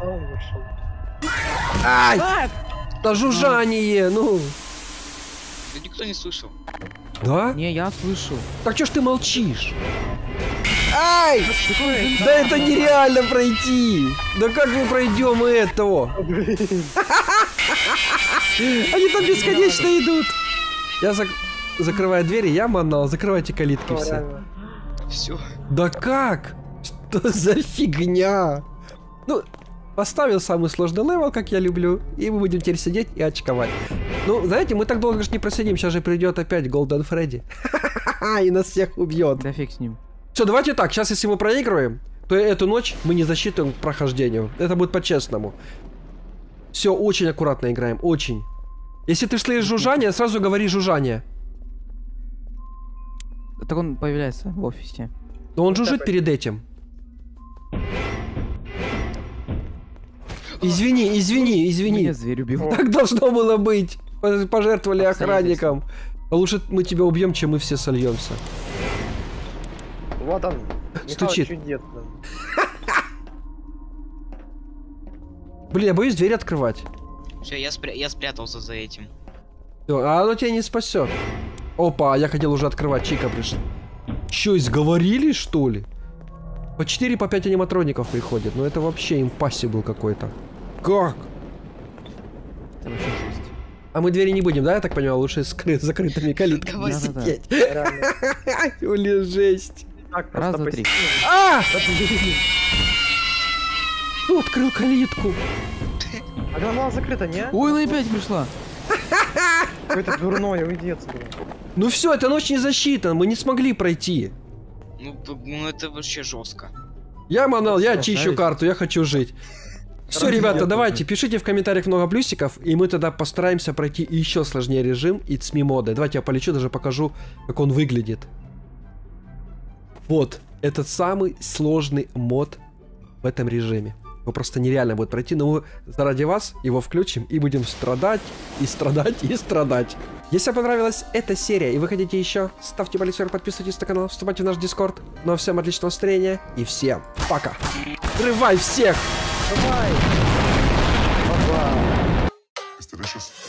Ай! Да жужжание, ну. Да никто не слышал. Да? Не, я слышу. Так чё ж ты молчишь? Ай! Да это нереально пройти! Да как мы пройдем этого? Они там бесконечно идут. Я закрываю двери, я манал, закрывайте калитки все. Все. Да как? Что за фигня? Ну, поставил самый сложный левел, как я люблю, и мы будем теперь сидеть и очковать. Ну, знаете, мы так долго же не просидим, сейчас же придет опять Golden Freddy. И нас всех убьет. Да фиг с ним. Все, давайте так, сейчас если мы проигрываем, то эту ночь мы не засчитываем к прохождению. Это будет по-честному. Все, очень аккуратно играем, очень. Если ты слышишь жужжание, сразу говори жужжание. Так он появляется в офисе. Но он жужжит перед этим. Извини. Меня зверь убил. Так должно было быть. Пожертвовали охранникам. А лучше мы тебя убьем, чем мы все сольемся. Вот он. Стучит. Чудесно. Блин, я боюсь дверь открывать. Все, я спрятался за этим. Всё, а оно тебя не спасет. Опа, я хотел уже открывать, Чика пришла. Че, изговорились, что ли? По 4, по 5 аниматроников приходит. Ну это вообще импассибл какой-то. Как? Это вообще жесть. А мы двери не будем, да, я так понимаю? Лучше с закрытыми калитками Да-да-да. сидеть. Или жесть. Так, Раз, просто два, три. А! Кто открыл калитку? А она закрыта, не? Ой, она опять пришла. Какой-то дурной, уйди отсюда. Ну все, эта ночь не засчитана, мы не смогли пройти. Ну это вообще жестко. Я манал, я Красавец. чищу карту, я хочу жить. Все, ребята, давайте, пишите в комментариях много плюсиков, и мы тогда постараемся пройти еще сложнее режим It's Me моды. Давайте я полечу, даже покажу, как он выглядит. Вот, этот самый сложный мод в этом режиме. Его просто нереально будет пройти, но мы заради вас его включим и будем страдать, и страдать, и страдать. Если вам понравилась эта серия и вы хотите еще, ставьте палец вверх, подписывайтесь на канал, вступайте в наш дискорд. Ну а всем отличного настроения и всем пока. Взрывай всех! Давай! It's delicious.